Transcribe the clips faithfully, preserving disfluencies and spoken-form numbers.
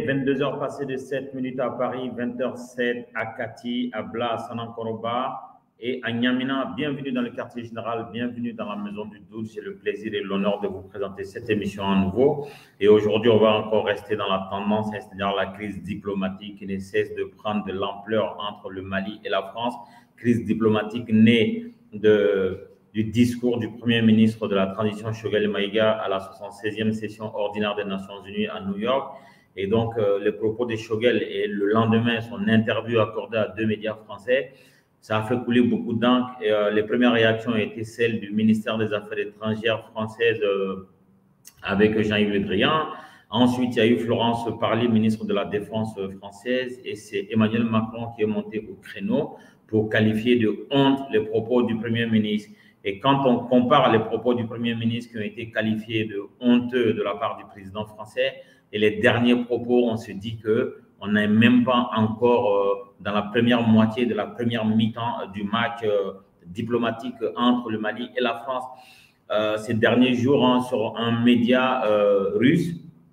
vingt-deux heures passées de sept minutes à Paris, vingt heures sept à Kati, à Bla, à Sanankoroba et à Niamina. Bienvenue dans le quartier général, bienvenue dans la maison du douze. J'ai le plaisir et l'honneur de vous présenter cette émission à nouveau. Et aujourd'hui, on va encore rester dans la tendance, c'est-à-dire la crise diplomatique qui ne cesse de prendre de l'ampleur entre le Mali et la France. Crise diplomatique née de... du discours du Premier ministre de la transition Choguel Maïga à la soixante-seizième session ordinaire des Nations Unies à New York. Et donc, euh, les propos de Choguel et le lendemain, son interview accordée à deux médias français, ça a fait couler beaucoup d'encre. Et euh, les premières réactions ont été celles du ministère des Affaires étrangères française euh, avec Jean-Yves Le Drian. Ensuite, il y a eu Florence Parly, ministre de la Défense française, et c'est Emmanuel Macron qui est monté au créneau pour qualifier de honte les propos du Premier ministre. Et quand on compare les propos du Premier ministre qui ont été qualifiés de honteux de la part du président français et les derniers propos, on se dit qu'on n'est même pas encore euh, dans la première moitié de la première mi-temps du match euh, diplomatique entre le Mali et la France. Euh, ces derniers jours, hein, sur un média euh, russe,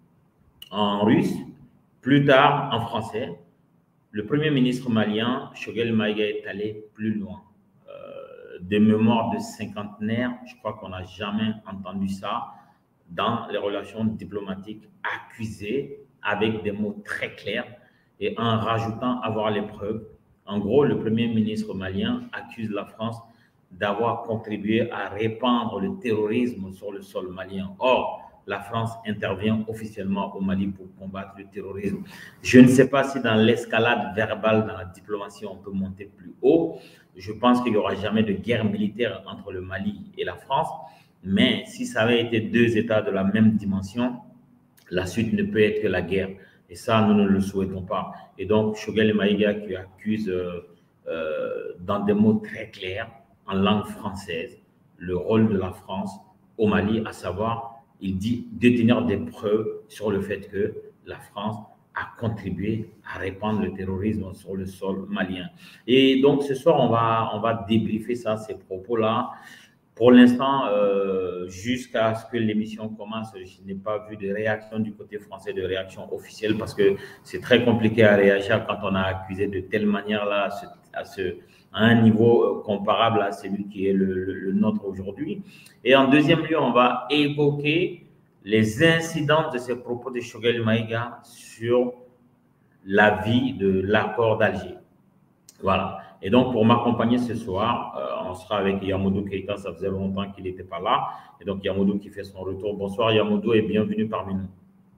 en russe, plus tard en français, le Premier ministre malien, Choguel Maïga, est allé plus loin. Des mémoires de cinquantenaire, je crois qu'on n'a jamais entendu ça dans les relations diplomatiques, accusées avec des mots très clairs et en rajoutant avoir les preuves. En gros, le Premier ministre malien accuse la France d'avoir contribué à répandre le terrorisme sur le sol malien. Or, la France intervient officiellement au Mali pour combattre le terrorisme. Je ne sais pas si dans l'escalade verbale dans la diplomatie, on peut monter plus haut. Je pense qu'il n'y aura jamais de guerre militaire entre le Mali et la France. Mais si ça avait été deux États de la même dimension, la suite ne peut être que la guerre. Et ça, nous ne le souhaitons pas. Et donc, Choguel Maïga qui accuse euh, euh, dans des mots très clairs, en langue française, le rôle de la France au Mali, à savoir, il dit détenir des preuves sur le fait que la France a contribué à répandre le terrorisme sur le sol malien. Et donc, ce soir, on va, on va débriefer ça, ces propos-là. Pour l'instant, euh, jusqu'à ce que l'émission commence, je n'ai pas vu de réaction du côté français, de réaction officielle, parce que c'est très compliqué à réagir quand on a accusé de telle manière-là, à, ce, à, ce, à un niveau comparable à celui qui est le, le, le nôtre aujourd'hui. Et en deuxième lieu, on va évoquer les incidences de ces propos de Choguel Maïga sur la vie de l'accord d'Alger. Voilà. Et donc, pour m'accompagner ce soir, euh, on sera avec Yamoudou Keïta. Ça faisait longtemps qu'il n'était pas là. Et donc, Yamoudou qui fait son retour. Bonsoir Yamoudou et bienvenue parmi nous.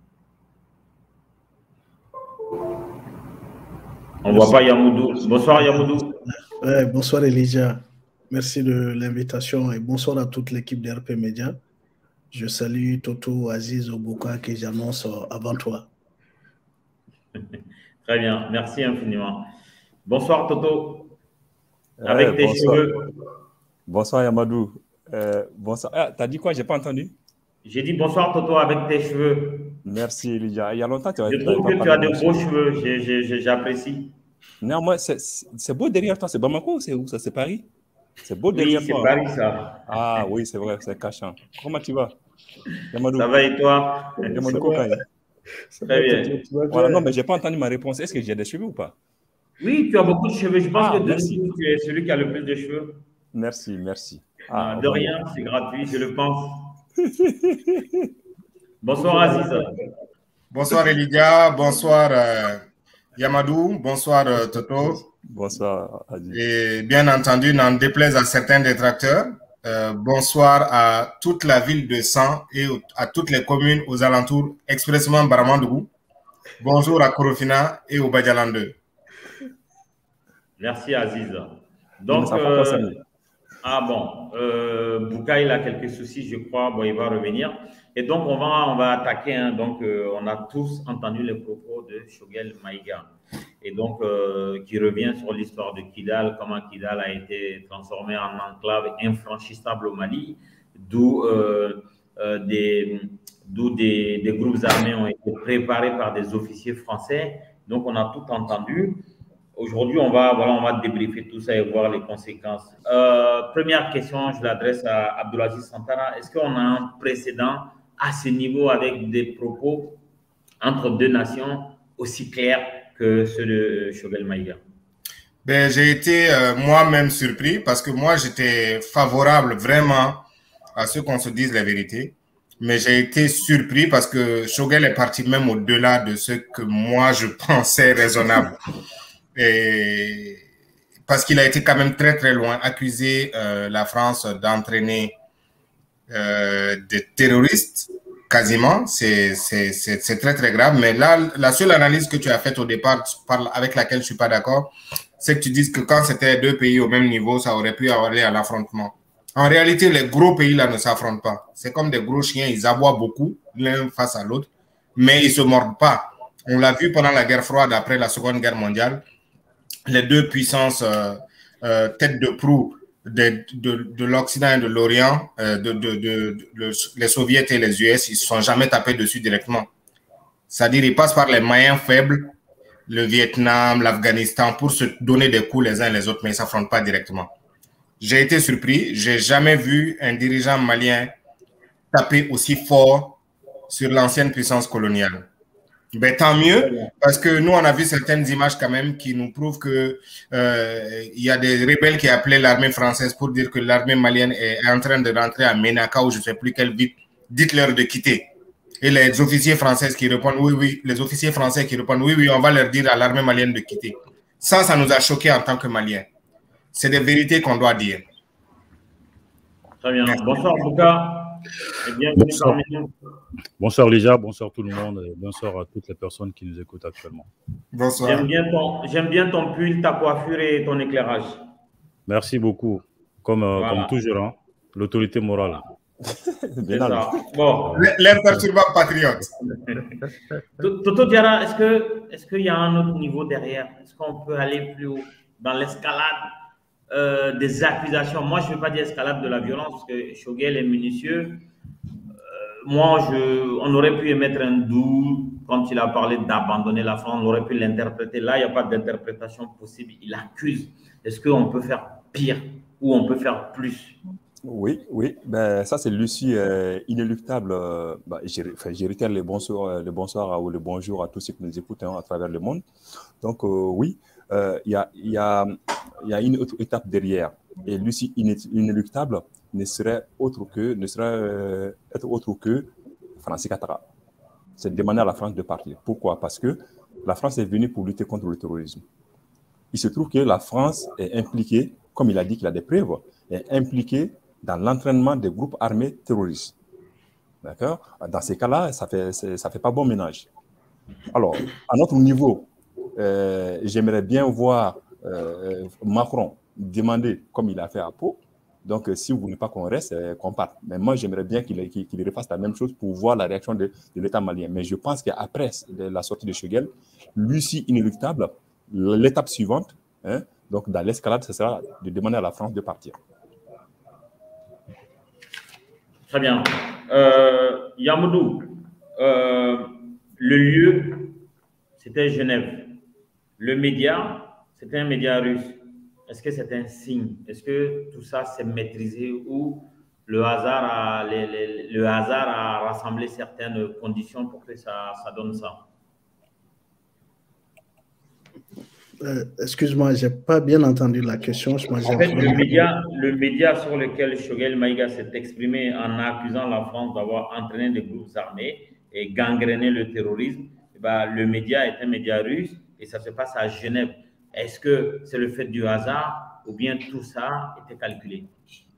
On ne voit pas Yamoudou. Bonsoir Yamoudou. Ouais, bonsoir Elijah. Merci de l'invitation et bonsoir à toute l'équipe d'R P Média. Je salue Toto, Aziz, Obuka que j'annonce avant toi. Très bien, merci infiniment. Bonsoir Toto. Avec ouais, tes bonsoir. cheveux. Bonsoir Yamadou. Euh, bonsoir. Ah, t'as dit quoi? J'ai pas entendu. J'ai dit bonsoir Toto avec tes cheveux. Merci Elijah. Il y a longtemps tu as. Je trouve que tu as de beaux cheveux. J'apprécie. Néanmoins, c'est beau derrière toi. C'est Bamako ou c'est où ça? C'est Paris? C'est beau Oui, derrière c'est toi. Paris hein? ça. Ah oui, c'est vrai, c'est cachant. Comment tu vas? Yamadou. Ça va et toi? Yamadou Kokaï. Très bien. Tu, tu vas Voilà, bien. non, mais j'ai pas entendu ma réponse. Est-ce que j'ai des cheveux ou pas? Oui, tu as beaucoup de cheveux. Je pense Ah, que de merci. nous, tu es celui qui a le plus de cheveux. Merci, merci. Ah, Ah, de bon. rien, c'est gratuit, je le pense. Bonsoir Aziz. Bonsoir Elijah, bonsoir euh, Yamadou, bonsoir euh, Toto. Bonsoir, Adi. Et bien entendu, n'en déplaise à certains détracteurs, euh, bonsoir à toute la ville de San et à toutes les communes aux alentours, expressément Baramandougou. Bonjour à Korofina et au Badjalande. Merci Aziz. Donc, Ça va euh, pas, Samy. ah bon, euh, Bouka, il a quelques soucis, je crois. Bon, il va revenir. Et donc, on va, on va attaquer. Hein. Donc, euh, on a tous entendu les propos de Choguel Maïga. Et donc, euh, qui revient sur l'histoire de Kidal, comment Kidal a été transformé en enclave infranchissable au Mali, d'où euh, euh, des, d'où des, des groupes armés ont été préparés par des officiers français. Donc, on a tout entendu. Aujourd'hui, on va, voilà, on va débriefer tout ça et voir les conséquences. Euh, première question, je l'adresse à Abdoulaziz Santana. Est-ce qu'on a un précédent à ce niveau avec des propos entre deux nations aussi clairs que ceux de Choguel Maïga? Ben, j'ai été euh, moi-même surpris parce que moi, j'étais favorable vraiment à ce qu'on se dise la vérité. Mais j'ai été surpris parce que Choguel est parti même au-delà de ce que moi, je pensais raisonnable. Et parce qu'il a été quand même très, très loin, accusé euh, la France d'entraîner euh, des terroristes, quasiment. C'est très, très grave. Mais là, la seule analyse que tu as faite au départ, avec laquelle je ne suis pas d'accord, c'est que tu dises que quand c'était deux pays au même niveau, ça aurait pu aller à l'affrontement. En réalité, les gros pays là ne s'affrontent pas. C'est comme des gros chiens, ils aboient beaucoup l'un face à l'autre, mais ils ne se mordent pas. On l'a vu pendant la guerre froide, après la Seconde Guerre mondiale, les deux puissances euh, euh, tête de proue de, de, de l'Occident et de l'Orient, euh, de, de, de, de, les Soviets et les U S, ils ne se sont jamais tapés dessus directement. C'est-à-dire ils passent par les maillons faibles, le Vietnam, l'Afghanistan, pour se donner des coups les uns et les autres, mais ils ne s'affrontent pas directement. J'ai été surpris. Je n'ai jamais vu un dirigeant malien taper aussi fort sur l'ancienne puissance coloniale. Ben, tant mieux, parce que nous, on a vu certaines images quand même qui nous prouvent qu'il euh, y a des rebelles qui appelaient l'armée française pour dire que l'armée malienne est en train de rentrer à Ménaka ou je ne sais plus quelle ville. Dites-leur de quitter. Et les officiers français qui répondent oui, oui, les officiers français qui répondent oui, oui, on va leur dire à l'armée malienne de quitter. Ça, ça nous a choqués en tant que Maliens. C'est des vérités qu'on doit dire. Très bien. Bonsoir, Bouka. Et bienvenue bonsoir. parmi nous. Bonsoir, Lija. Bonsoir tout le monde. Et bonsoir à toutes les personnes qui nous écoutent actuellement. Bonsoir. J'aime bien ton, j'aime bien ton pull, ta coiffure et ton éclairage. Merci beaucoup. Comme, euh, Voilà. comme toujours, hein, l'autorité morale. C'est ça. Bon. L'imperturbable patriote. Toto Diarra, est-ce que, est-ce qu'il y a un autre niveau derrière? Est-ce qu'on peut aller plus haut dans l'escalade euh, des accusations? Moi, je ne veux pas dire escalade de la violence, parce que Choguel est minutieux. Euh, moi, je, on aurait pu émettre un doute quand il a parlé d'abandonner la France. On aurait pu l'interpréter. Là, il n'y a pas d'interprétation possible. Il accuse. Est-ce qu'on peut faire pire ou on peut faire plus? Oui, oui, ben, ça c'est l'issue euh, inéluctable. Euh, bah, j'ai enfin, réitère les bonsoirs, les bonsoirs ou le bonjour à tous ceux qui nous écoutent hein, à travers le monde. Donc euh, oui, il euh, y, a, y, a, y a une autre étape derrière. Et l'issue inéluctable ne serait autre que, ne serait euh, être autre que Francis Ouattara. C'est demander à la France de partir. Pourquoi? Parce que la France est venue pour lutter contre le terrorisme. Il se trouve que la France est impliquée, comme il a dit qu'il a des preuves, est impliquée dans l'entraînement des groupes armés terroristes. D'accord? Dans ces cas-là, ça ne fait, ça fait pas bon ménage. Alors, à notre niveau, euh, j'aimerais bien voir euh, Macron demander, comme il a fait à Pau, donc si vous ne voulez pas qu'on reste, euh, qu'on parte. Mais moi, j'aimerais bien qu'il qu'il, qu'il refasse la même chose pour voir la réaction de, de l'État malien. Mais je pense qu'après la sortie de Choguel, l'issue inéluctable, l'étape suivante, hein, donc dans l'escalade, ce sera de demander à la France de partir. Très bien. Euh, Yamoudou, euh, le lieu, c'était Genève. Le média, c'était un média russe. Est-ce que c'est un signe? Est-ce que tout ça s'est maîtrisé ou le hasard, a, les, les, le hasard a rassemblé certaines conditions pour que ça, ça donne ça? Euh, Excuse-moi, je n'ai pas bien entendu la question. Moi, en fait, le média, le média sur lequel Choguel Maïga s'est exprimé en accusant la France d'avoir entraîné des groupes armés et gangréné le terrorisme, eh bien, le média est un média russe et ça se passe à Genève. Est-ce que c'est le fait du hasard ou bien tout ça était calculé?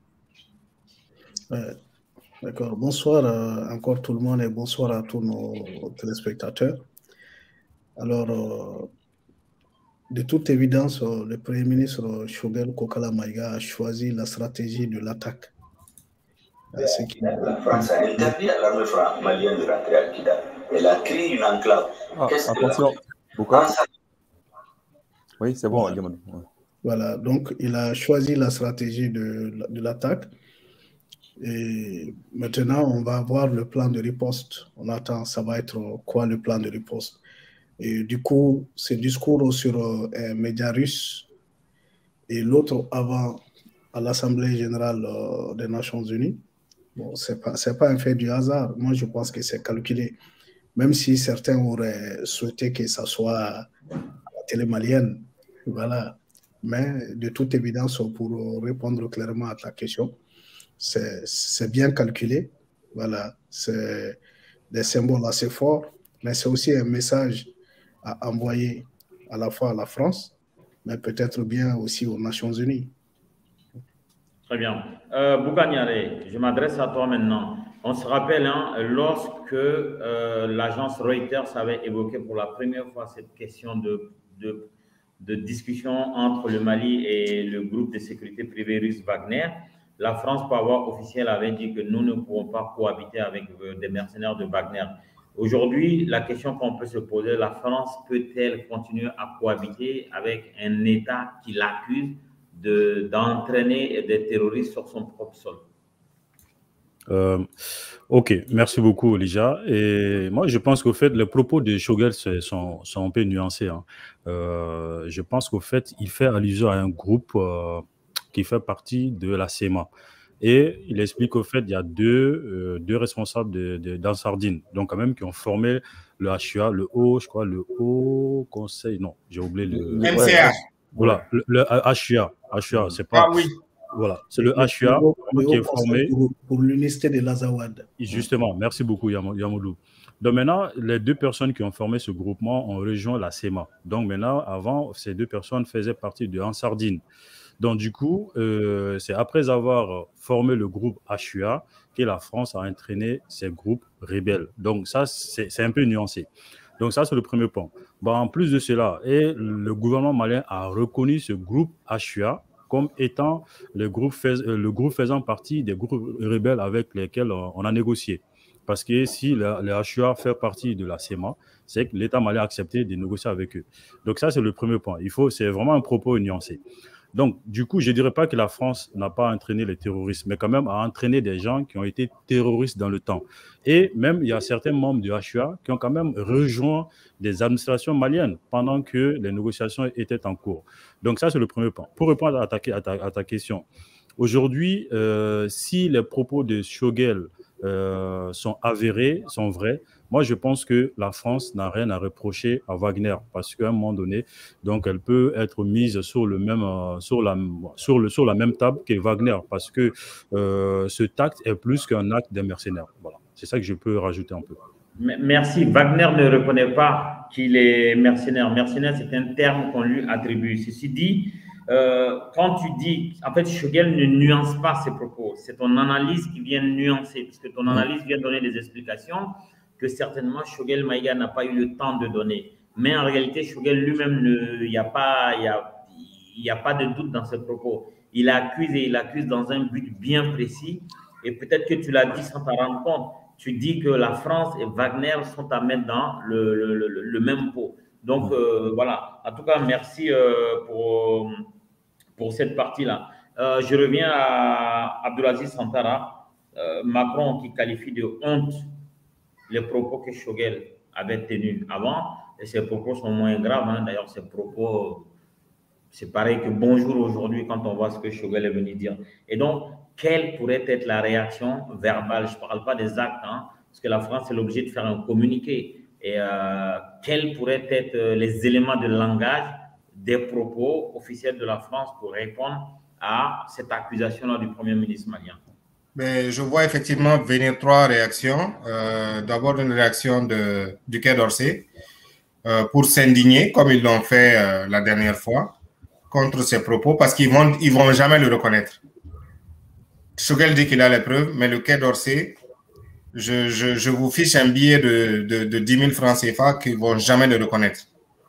euh, D'accord. Bonsoir euh, encore tout le monde et bonsoir à tous nos téléspectateurs. Alors, euh, de toute évidence, le Premier ministre Choguel Kokala Maïga a choisi la stratégie de l'attaque. La France a interdit à l'armée malienne de rentrer à Kidal. Elle a créé une enclave. Ah, attention, beaucoup. Oui, c'est bon. Voilà, donc il a choisi la stratégie de, de l'attaque. Et maintenant, on va avoir le plan de riposte. On attend, ça va être quoi le plan de riposte? Et du coup, ce discours sur euh, un média russe et l'autre avant à l'Assemblée générale euh, des Nations Unies, bon, ce n'est pas, c'est pas un fait du hasard. Moi, je pense que c'est calculé. même si certains auraient souhaité que ça soit la télé malienne. Voilà. Mais de toute évidence, pour répondre clairement à ta question, c'est bien calculé. Voilà. C'est des symboles assez forts, mais c'est aussi un message à envoyer à la fois à la France, mais peut-être bien aussi aux Nations Unies. Très bien. Euh, Bouganiare, je m'adresse à toi maintenant. On se rappelle, hein, lorsque euh, l'agence Reuters avait évoqué pour la première fois cette question de, de, de discussion entre le Mali et le groupe de sécurité privée russe Wagner, la France, par voie officielle, avait dit que nous ne pouvons pas cohabiter avec des mercenaires de Wagner. Aujourd'hui, la question qu'on peut se poser, la France peut-elle continuer à cohabiter avec un État qui l'accuse d'entraîner de, des terroristes sur son propre sol? euh, Ok, merci beaucoup, Elijah. Et moi, je pense qu'au fait, les propos de Shogel sont, sont un peu nuancés. Hein. Euh, je pense qu'au fait, il fait allusion à un groupe euh, qui fait partie de la C E M A. Et il explique qu'au fait, il y a deux, euh, deux responsables de, de, d'Ansardine, donc quand même qui ont formé le H U A, le haut, je crois, le haut conseil, non, j'ai oublié le... M C A. Ouais, voilà, le, le H U A, H U A, c'est pas... Ah oui. Voilà, c'est le H U A le qui est formé... Pour, pour l'unité de l'Azawad. Justement, merci beaucoup, Yamoudou. Donc maintenant, les deux personnes qui ont formé ce groupement ont rejoint la C E M A. Donc maintenant, avant, ces deux personnes faisaient partie de Ansardine. Donc, du coup, euh, c'est après avoir formé le groupe H U A que la France a entraîné ces groupes rebelles. Donc, ça, c'est un peu nuancé. Donc, ça, c'est le premier point. Bon, en plus de cela, et le gouvernement malien a reconnu ce groupe H U A comme étant le groupe, fais, le groupe faisant partie des groupes rebelles avec lesquels on a négocié. Parce que si le, le H U A fait partie de la C E M A, c'est que l'État malien a accepté de négocier avec eux. Donc, ça, c'est le premier point. Il faut, c'est vraiment un propos nuancé. Donc, du coup, je ne dirais pas que la France n'a pas entraîné les terroristes, mais quand même a entraîné des gens qui ont été terroristes dans le temps. Et même, il y a certains membres du H U A qui ont quand même rejoint des administrations maliennes pendant que les négociations étaient en cours. Donc, ça, c'est le premier point. Pour répondre à ta, à ta, à ta question, aujourd'hui, euh, si les propos de Shogel euh, sont avérés, sont vrais, moi, je pense que la France n'a rien à reprocher à Wagner parce qu'à un moment donné, donc, elle peut être mise sur, le même, euh, sur, la, sur, le, sur la même table que Wagner parce que euh, ce acte est plus qu'un acte des mercenaires. Voilà. C'est ça que je peux rajouter un peu. Merci. Wagner ne reconnaît pas qu'il est mercenaire. Mercenaire, c'est un terme qu'on lui attribue. Ceci dit, euh, quand tu dis, en fait, Shogel ne nuance pas ses propos. C'est ton analyse qui vient nuancer, puisque ton analyse vient donner des explications que certainement Shogel Maïga n'a pas eu le temps de donner. Mais en réalité, Shogel lui-même, il n'y a pas, il y a, il y a pas de doute dans ses propos. Il accuse et il accuse dans un but bien précis. Et peut-être que tu l'as dit sans t'en rendre compte. Tu dis que la France et Wagner sont à mettre dans le, le, le, le même pot. Donc, euh, voilà. En tout cas, merci euh, pour, pour cette partie-là. Euh, je reviens à Abdulaziz Santara, euh, Macron qui qualifie de honte les propos que Shogel avait tenus avant. Et ces propos sont moins graves. Hein. D'ailleurs, ces propos, c'est pareil que bonjour aujourd'hui quand on voit ce que Shogel est venu dire. Et donc, quelle pourrait être la réaction verbale? Je ne parle pas des actes, hein, parce que la France est l'objet de faire un communiqué. Et euh, quels pourraient être les éléments de langage des propos officiels de la France pour répondre à cette accusation-là du Premier ministre malien? Mais je vois effectivement venir trois réactions. Euh, D'abord, une réaction de, du Quai d'Orsay euh, pour s'indigner, comme ils l'ont fait euh, la dernière fois, contre ces propos, parce qu'ils ne vont, ils vont jamais le reconnaître. Shogel dit qu'il a les preuves, mais le Quai d'Orsay, je, je, je vous fiche un billet de, de, de dix mille francs C F A qu'ils ne vont jamais le reconnaître.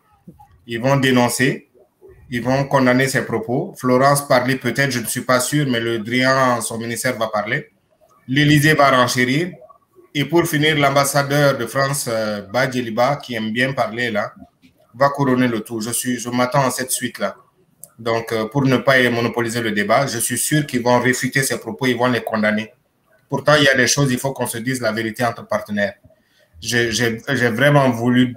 Ils vont dénoncer, ils vont condamner ses propos. Florence parlait peut-être, je ne suis pas sûr, mais le Drian, son ministère, va parler. L'Élysée va renchérir. Et pour finir, l'ambassadeur de France, euh, Badjeliba, qui aime bien parler là, va couronner le tout. Je, suis, je m'attends à cette suite-là. Donc, euh, pour ne pas monopoliser le débat, je suis sûr qu'ils vont réfuter ces propos, ils vont les condamner. Pourtant, il y a des choses, il faut qu'on se dise la vérité entre partenaires. J'ai vraiment voulu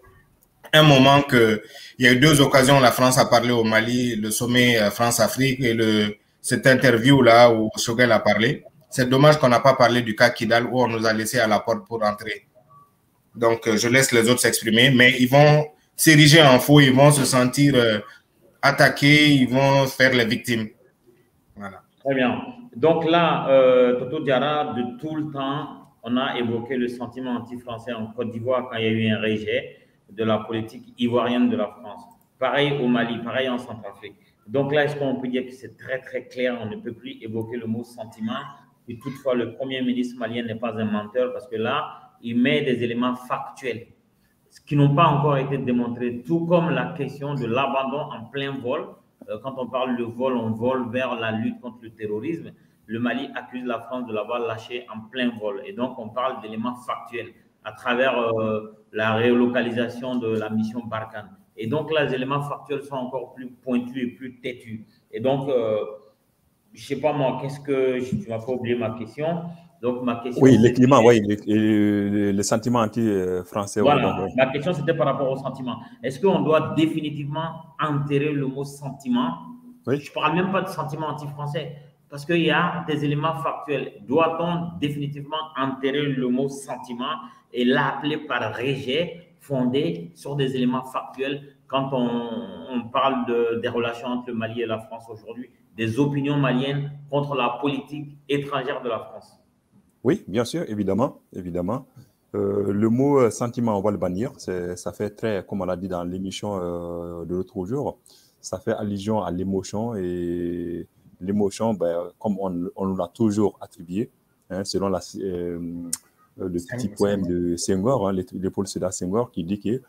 un moment que il y a eu deux occasions, la France a parlé au Mali, le sommet France-Afrique et le, cette interview-là où Shogel a parlé. C'est dommage qu'on n'a pas parlé du cas Kidal où on nous a laissé à la porte pour entrer. Donc, euh, je laisse les autres s'exprimer, mais ils vont s'ériger en faux, ils vont se sentir euh, attaqués, ils vont faire les victimes. Voilà. Très bien. Donc là, euh, Toto Diarra, de tout le temps, on a évoqué le sentiment anti-français en Côte d'Ivoire quand il y a eu un rejet de la politique ivoirienne de la France. Pareil au Mali, pareil en Centrafrique. Donc là, est-ce qu'on peut dire que c'est très, très clair, on ne peut plus évoquer le mot sentiment, et toutefois le Premier ministre malien n'est pas un menteur parce que là, il met des éléments factuels qui n'ont pas encore été démontrés, tout comme la question de l'abandon en plein vol. Quand on parle de vol, on vole vers la lutte contre le terrorisme. Le Mali accuse la France de l'avoir lâché en plein vol. Et donc, on parle d'éléments factuels à travers euh, la relocalisation de la mission Barkhane. Et donc, là, les éléments factuels sont encore plus pointus et plus têtus. Et donc, euh, je ne sais pas moi, qu'est-ce que… Tu ne m'as pas oublié ma question. Donc, ma question… Oui, le climat, oui, le, le sentiment anti-français. Voilà, ouais, donc, ma question, c'était par rapport au sentiment. Est-ce qu'on doit définitivement enterrer le mot sentiment? Oui. Je ne parle même pas de sentiment anti-français, parce qu'il y a des éléments factuels. Doit-on définitivement enterrer le mot sentiment et l'appeler par rejet fondé sur des éléments factuels quand on, on parle de, des relations entre le Mali et la France aujourd'hui, des opinions maliennes contre la politique étrangère de la France? Oui, bien sûr, évidemment, évidemment. Euh, le mot sentiment, on va le bannir. Ça fait très, comme on l'a dit dans l'émission euh, de l'autre jour, ça fait allusion à l'émotion. Et l'émotion, ben, comme on, on nous l'a toujours attribué, hein, selon la, euh, le petit poème de Senghor, hein, Léopold Sédar Senghor, qui dit que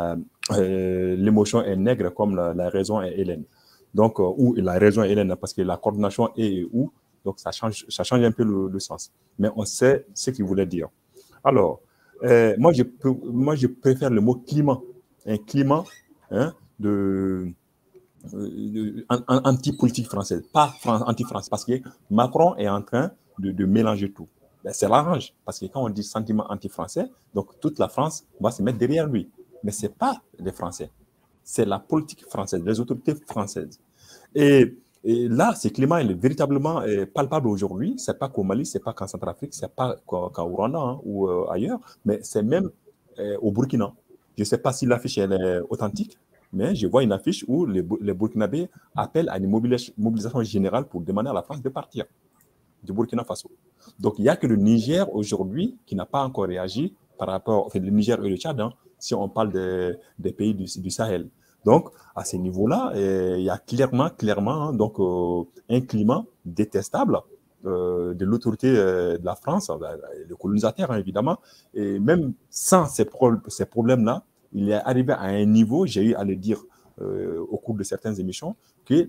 euh, l'émotion est nègre comme la, la raison est hélène. Donc, euh, ou la raison est hélène, parce que la coordination est et où. Donc, ça change, ça change un peu le, le sens. Mais on sait ce qu'il voulait dire. Alors, euh, moi, je peux, moi, je préfère le mot climat. Un climat hein, de, de, anti-politique française, pas anti-français. Parce que Macron est en train de, de mélanger tout. Ben, c'est l'arrange. Parce que quand on dit sentiment anti-français, donc toute la France va se mettre derrière lui. Mais ce n'est pas les Français. C'est la politique française, les autorités françaises. Et Et là, ce climat est véritablement euh, palpable aujourd'hui. Ce n'est pas qu'au Mali, ce n'est pas qu'en Centrafrique, ce n'est pas qu'au Rwanda hein, ou euh, ailleurs, mais c'est même euh, au Burkina. Je ne sais pas si l'affiche est authentique, mais je vois une affiche où les, les Burkinabés appellent à une mobilisation générale pour demander à la France de partir du Burkina Faso. Donc, il n'y a que le Niger aujourd'hui qui n'a pas encore réagi par rapport, enfin, le Niger et le Tchad, hein, si on parle de, des pays du, du Sahel. Donc, à ce niveau-là, euh, il y a clairement, clairement hein, donc, euh, un climat détestable euh, de l'autorité euh, de la France, ben, le colonisateur, hein, évidemment. Et même sans ces, pro ces problèmes-là, il est arrivé à un niveau, j'ai eu à le dire euh, au cours de certaines émissions, que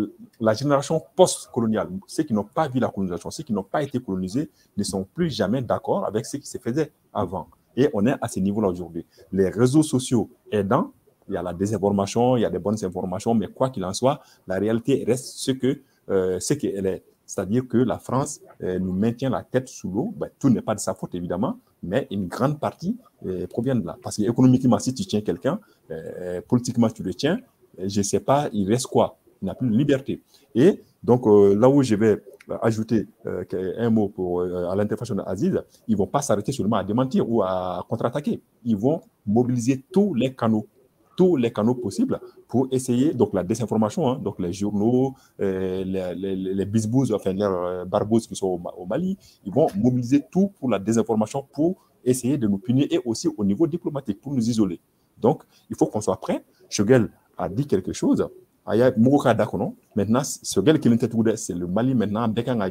la génération post-coloniale, ceux qui n'ont pas vu la colonisation, ceux qui n'ont pas été colonisés, ne sont plus jamais d'accord avec ce qui se faisait avant. Et on est à ce niveau-là aujourd'hui. Les réseaux sociaux aidant, il y a la désinformation, il y a des bonnes informations, mais quoi qu'il en soit, la réalité reste ce que euh, ce qu'elle est. C'est-à-dire que la France euh, nous maintient la tête sous l'eau. Ben, tout n'est pas de sa faute, évidemment, mais une grande partie euh, provient de là. Parce qu'économiquement, si tu tiens quelqu'un, euh, politiquement, tu le tiens, je ne sais pas, il reste quoi? Il n'a plus de liberté. Et donc, euh, là où je vais ajouter euh, un mot pour, euh, à l'intervention d'Aziz, ils ne vont pas s'arrêter seulement à démentir ou à contre-attaquer. Ils vont mobiliser tous les canaux. tous les canaux possibles pour essayer, donc la désinformation, hein, donc les journaux, euh, les, les, les bisbous, enfin les euh, barbouzes qui sont au, au Mali, ils vont mobiliser tout pour la désinformation pour essayer de nous punir et aussi au niveau diplomatique pour nous isoler. Donc, il faut qu'on soit prêt. Choguel a dit quelque chose. Maintenant, Choguel qui l'intéresse, c'est le Mali maintenant,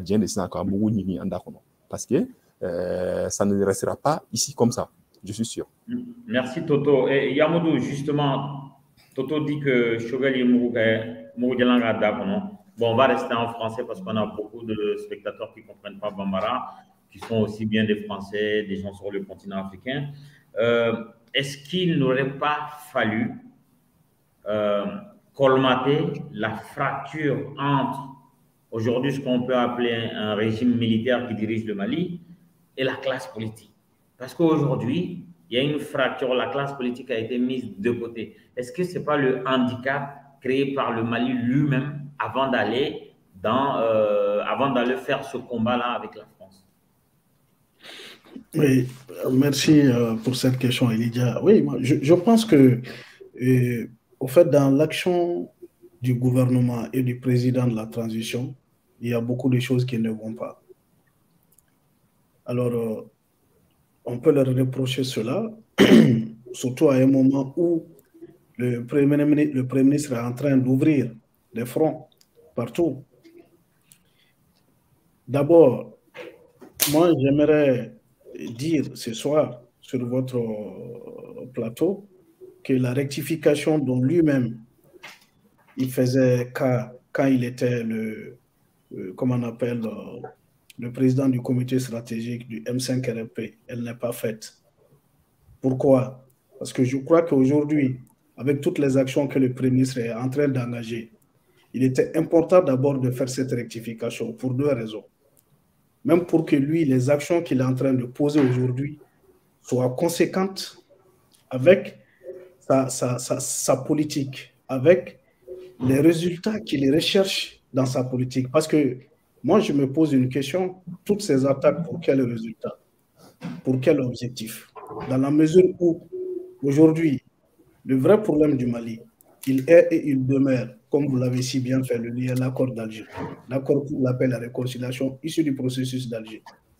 parce que euh, ça ne restera pas ici comme ça. Je suis sûr. Merci Toto. Et Yamoudou, justement, Toto dit que Choguel est Mourou-Djalanga Dakono. Bon, on va rester en français parce qu'on a beaucoup de spectateurs qui ne comprennent pas Bambara, qui sont aussi bien des Français, des gens sur le continent africain. Euh, Est-ce qu'il n'aurait pas fallu euh, colmater la fracture entre aujourd'hui ce qu'on peut appeler un régime militaire qui dirige le Mali et la classe politique? Parce qu'aujourd'hui, il y a une fracture, la classe politique a été mise de côté. Est-ce que ce n'est pas le handicap créé par le Mali lui-même avant d'aller dans, euh, avant d'aller faire ce combat-là avec la France? Oui, merci pour cette question, Elydia. Oui, je, je pense que, euh, au fait, dans l'action du gouvernement et du président de la transition, il y a beaucoup de choses qui ne vont pas. Alors, euh, on peut leur reprocher cela, surtout à un moment où le Premier ministre, le Premier ministre est en train d'ouvrir des fronts partout. D'abord, moi, j'aimerais dire ce soir sur votre plateau que la rectification dont lui-même il faisait cas quand il était le, euh, comment on appelle, euh, le président du comité stratégique du M cinq R P, elle n'est pas faite. Pourquoi? Parce que je crois qu'aujourd'hui, avec toutes les actions que le Premier ministre est en train d'engager, il était important d'abord de faire cette rectification pour deux raisons. Même pour que lui, les actions qu'il est en train de poser aujourd'hui soient conséquentes avec sa, sa, sa, sa politique, avec les résultats qu'il recherche dans sa politique. Parce que moi, je me pose une question, toutes ces attaques, pour quel résultat? Pour quel objectif? Dans la mesure où, aujourd'hui, le vrai problème du Mali, il est et il demeure, comme vous l'avez si bien fait le lien, l'accord d'Alger, l'accord pour la paix et la réconciliation issu du processus d'Alger.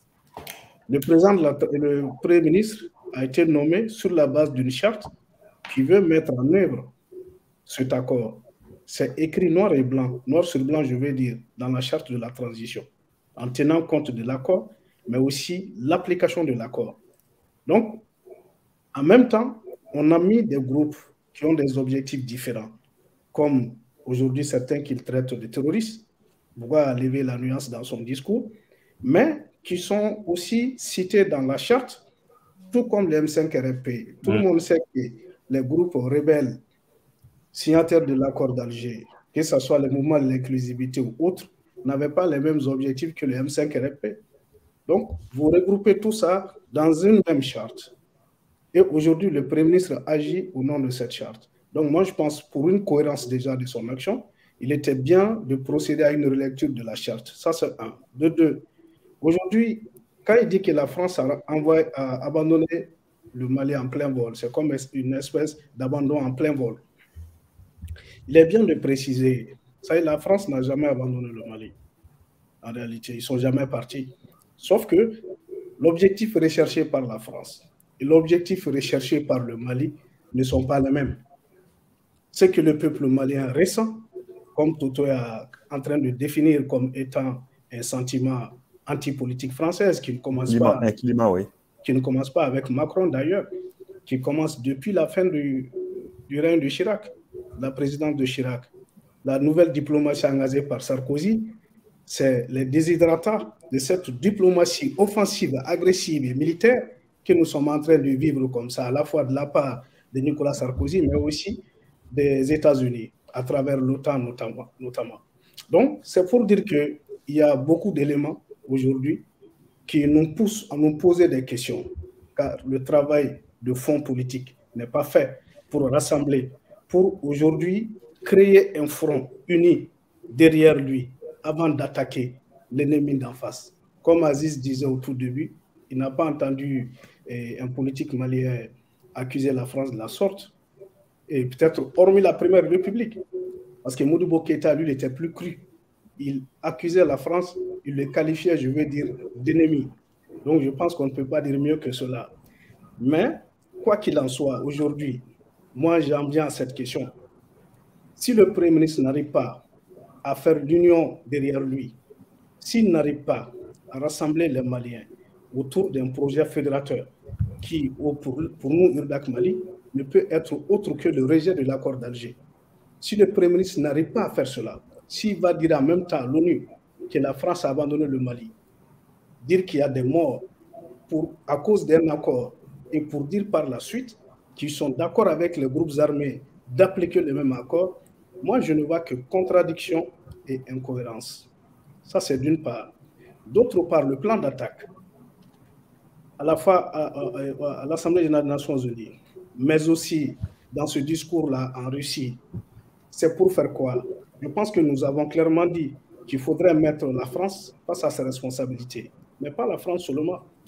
Le président, de la, le Premier ministre a été nommé sur la base d'une charte qui veut mettre en œuvre cet accord. C'est écrit noir et blanc, noir sur blanc, je veux dire, dans la charte de la transition, en tenant compte de l'accord, mais aussi l'application de l'accord. Donc, en même temps, on a mis des groupes qui ont des objectifs différents, comme aujourd'hui certains qu'ils traitent de terroristes, Bouga a levé la nuance dans son discours, mais qui sont aussi cités dans la charte, tout comme le M cinq R P. Tout mmh. le monde sait que les groupes rebelles signataires de l'accord d'Alger, que ce soit le mouvement de l'inclusivité ou autres, n'avaient pas les mêmes objectifs que le M cinq R P. Donc, vous regroupez tout ça dans une même charte. Et aujourd'hui, le Premier ministre agit au nom de cette charte. Donc, moi, je pense, pour une cohérence déjà de son action, il était bien de procéder à une relecture de la charte. Ça, c'est un. De deux, aujourd'hui, quand il dit que la France a, envoyé, a abandonné le Mali en plein vol, c'est comme une espèce d'abandon en plein vol. Il est bien de préciser, ça, la France n'a jamais abandonné le Mali. En réalité, ils ne sont jamais partis. Sauf que l'objectif recherché par la France et l'objectif recherché par le Mali ne sont pas les mêmes. Ce que le peuple malien ressent, comme Toto est en train de définir comme étant un sentiment anti-politique française qui ne commence climat, pas, un climat, oui. qui ne commence pas avec Macron d'ailleurs, qui commence depuis la fin du, du règne de Chirac, la présidence de Chirac. La nouvelle diplomatie engagée par Sarkozy, c'est les déshydratats de cette diplomatie offensive, agressive et militaire que nous sommes en train de vivre comme ça, à la fois de la part de Nicolas Sarkozy, mais aussi des États-Unis, à travers l'OTAN notamment, notamment. Donc, c'est pour dire qu'il y a beaucoup d'éléments aujourd'hui qui nous poussent à nous poser des questions, car le travail de fond politique n'est pas fait pour rassembler, pour aujourd'hui créer un front uni derrière lui avant d'attaquer l'ennemi d'en face. Comme Aziz disait au tout début, il n'a pas entendu eh, un politique malien accuser la France de la sorte, et peut-être hormis la Première République, parce que Modibo Keïta, lui, il était plus cru. Il accusait la France, il le qualifiait, je veux dire, d'ennemi. Donc je pense qu'on ne peut pas dire mieux que cela. Mais, quoi qu'il en soit, aujourd'hui, moi j'en viens à cette question. Si le Premier ministre n'arrive pas à faire l'union derrière lui, s'il n'arrive pas à rassembler les Maliens autour d'un projet fédérateur qui, pour, pour nous, Urdak Mali, ne peut être autre que le rejet de l'accord d'Alger. Si le Premier ministre n'arrive pas à faire cela, s'il va dire en même temps à l'ONU que la France a abandonné le Mali, dire qu'il y a des morts pour, à cause d'un accord, et pour dire par la suite qu'ils sont d'accord avec les groupes armés d'appliquer le même accord, moi je ne vois que contradiction et incohérence. Ça c'est d'une part. D'autre part, le plan d'attaque, à la fois à, à, à l'Assemblée générale des Nations Unies, mais aussi dans ce discours-là en Russie, c'est pour faire quoi? Je pense que nous avons clairement dit qu'il faudrait mettre la France face à ses responsabilités, mais pas la France seulement.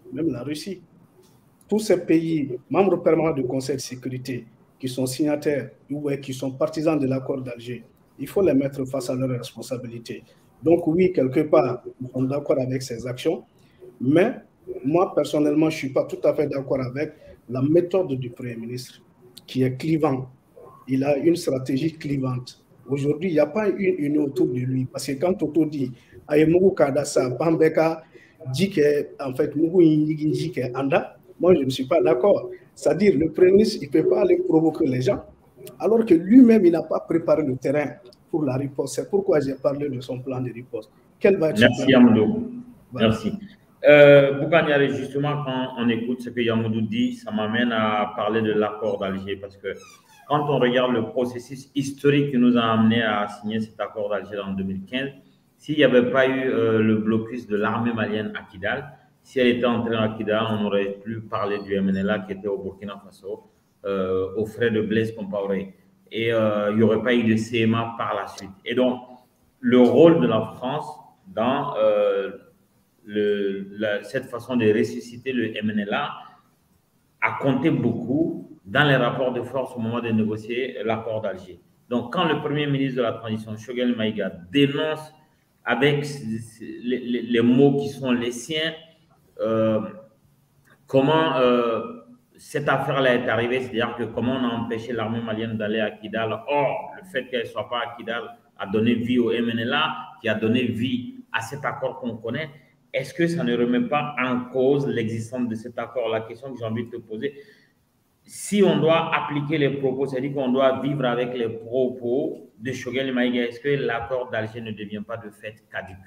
même la Russie. Tous ces pays, membres permanents du Conseil de sécurité, qui sont signataires ou qui sont partisans de l'accord d'Alger, il faut les mettre face à leurs responsabilités. Donc oui, quelque part, nous sommes d'accord avec ces actions, mais moi, personnellement, je ne suis pas tout à fait d'accord avec la méthode du Premier ministre, qui est clivant. Il a une stratégie clivante. Aujourd'hui, il n'y a pas une union autour de lui, parce que quand Toto dit « Ayemougou Kadasa, Bambeka, dit que, en fait, Mougou Yinigi que Anda », moi, je ne suis pas d'accord. C'est-à-dire, le Premier ministre, il ne peut pas aller provoquer les gens, alors que lui-même, il n'a pas préparé le terrain pour la riposte. C'est pourquoi j'ai parlé de son plan de riposte. Quel va être Merci, Yamoudou. Voilà. Merci. Euh, Boukanyari, justement, quand on écoute ce que Yamoudou dit, ça m'amène à parler de l'accord d'Alger, parce que quand on regarde le processus historique qui nous a amené à signer cet accord d'Alger en deux mille quinze, s'il n'y avait pas eu euh, le blocus de l'armée malienne à Kidal, si elle était entrée à Kidal, on aurait pu parler du M N L A qui était au Burkina Faso, euh, aux frais de Blaise Compaoré. Et euh, il n'y aurait pas eu de C M A par la suite. Et donc, le rôle de la France dans euh, le, la, cette façon de ressusciter le M N L A a compté beaucoup dans les rapports de force au moment de négocier l'accord d'Alger. Donc, quand le Premier ministre de la Transition, Choguel Maïga, dénonce avec les, les, les mots qui sont les siens, euh, comment euh, cette affaire-là est arrivée, c'est-à-dire que comment on a empêché l'armée malienne d'aller à Kidal. Or, le fait qu'elle ne soit pas à Kidal a donné vie au M N L A, qui a donné vie à cet accord qu'on connaît. Est-ce que ça ne remet pas en cause l'existence de cet accord? La question que j'ai envie de te poser, si on doit appliquer les propos, c'est-à-dire qu'on doit vivre avec les propos de Choguel Maïga, est-ce que l'accord d'Alger ne devient pas de fait caduc?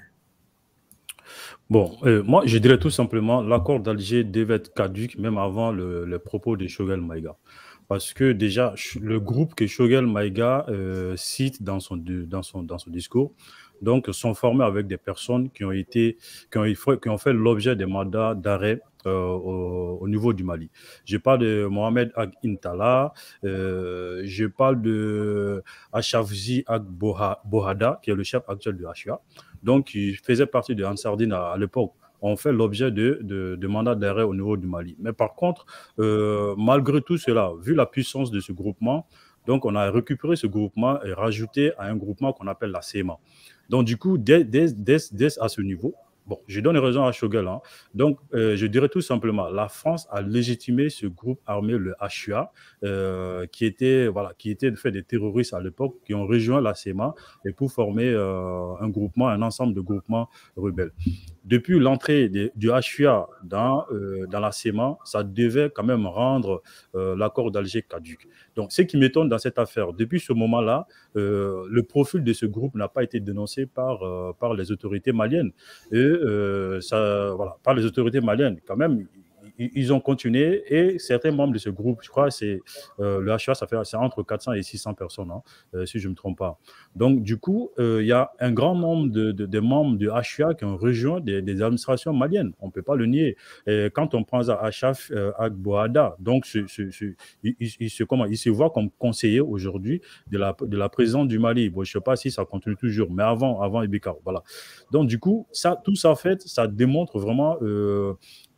Bon, euh, moi, je dirais tout simplement l'accord d'Alger devait être caduc même avant le, les propos de Choguel Maïga. Parce que déjà, le groupe que Choguel Maïga euh, cite dans son, dans, son, dans son discours, donc, sont formés avec des personnes qui ont été, qui ont, qui ont fait l'objet des mandats d'arrêt euh, au, au niveau du Mali. Je parle de Mohamed Ag Intala, euh, je parle de Achavzi Ag Bohada, qui est le chef actuel du H U A, donc qui faisait partie de Ansardine à, à l'époque. On fait l'objet de, de, de mandats d'arrêt au niveau du Mali. Mais par contre, euh, malgré tout cela, vu la puissance de ce groupement, donc on a récupéré ce groupement et rajouté à un groupement qu'on appelle la C E M A. Donc, du coup, dès, dès, dès, dès à ce niveau, bon, je donne raison à Choguel, hein. Donc, euh, je dirais tout simplement, la France a légitimé ce groupe armé, le H U A, euh, qui était, voilà, qui était fait des terroristes à l'époque, qui ont rejoint la C E M A et pour former euh, un groupement, un ensemble de groupements rebelles. Depuis l'entrée du H U A dans, euh, dans la C E M A, ça devait quand même rendre euh, l'accord d'Alger caduc. Donc, ce qui m'étonne dans cette affaire, depuis ce moment-là, euh, le profil de ce groupe n'a pas été dénoncé par, euh, par les autorités maliennes. Et euh, ça, voilà, par les autorités maliennes, quand même, ils ont continué et certains membres de ce groupe, je crois, c'est euh, le H U A, ça fait c'est entre quatre cents et six cents personnes, hein, euh, si je ne me trompe pas. Donc, du coup, il euh, y a un grand nombre de, de, de membres du H U A qui ont rejoint des, des administrations maliennes. On ne peut pas le nier. Et quand on prend Achaf euh, Agboada, donc ce, ce, ce, il, il, il, se, comment, il se voit comme conseiller aujourd'hui de la, de la présidente du Mali. Bon, je ne sais pas si ça continue toujours, mais avant, avant Ibeka, voilà. Donc, du coup, ça, tout ça, en fait, ça démontre vraiment euh,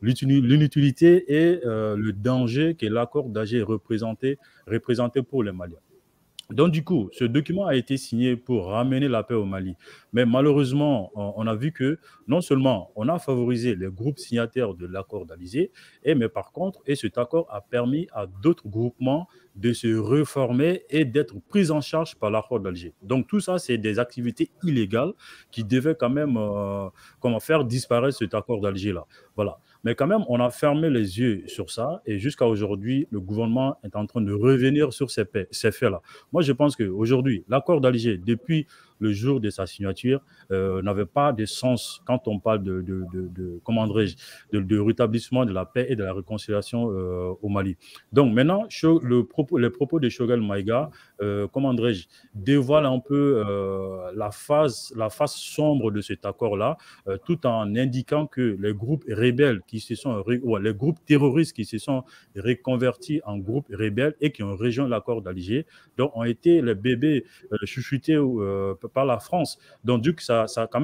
l'inutilité et euh, le danger que l'accord d'Alger représentait, représentait pour les Maliens. Donc, du coup, ce document a été signé pour ramener la paix au Mali. Mais malheureusement, on a vu que non seulement on a favorisé les groupes signataires de l'accord d'Alger, mais par contre, et cet accord a permis à d'autres groupements de se reformer et d'être pris en charge par l'accord d'Alger. Donc, tout ça, c'est des activités illégales qui devaient quand même euh, comment faire disparaître cet accord d'Alger-là. Voilà. Mais quand même, on a fermé les yeux sur ça et jusqu'à aujourd'hui, le gouvernement est en train de revenir sur ces, ces faits-là. Moi, je pense qu'aujourd'hui, l'accord d'Alger, depuis le jour de sa signature, euh, n'avait pas de sens quand on parle de, de, de, de comment dirais-je, de, de rétablissement de la paix et de la réconciliation euh, au Mali. Donc maintenant, le propos, les propos de Choguel Maïga, euh, comment dirais-je, dévoilent un peu euh, la phase, la face sombre de cet accord-là, euh, tout en indiquant que les groupes rebelles qui se sont, ou les groupes terroristes qui se sont reconvertis en groupes rebelles et qui ont rejoint l'accord d'Alger, donc ont été les bébés euh, chuchotés euh, par la France. Donc, du coup, ça, ça quand même,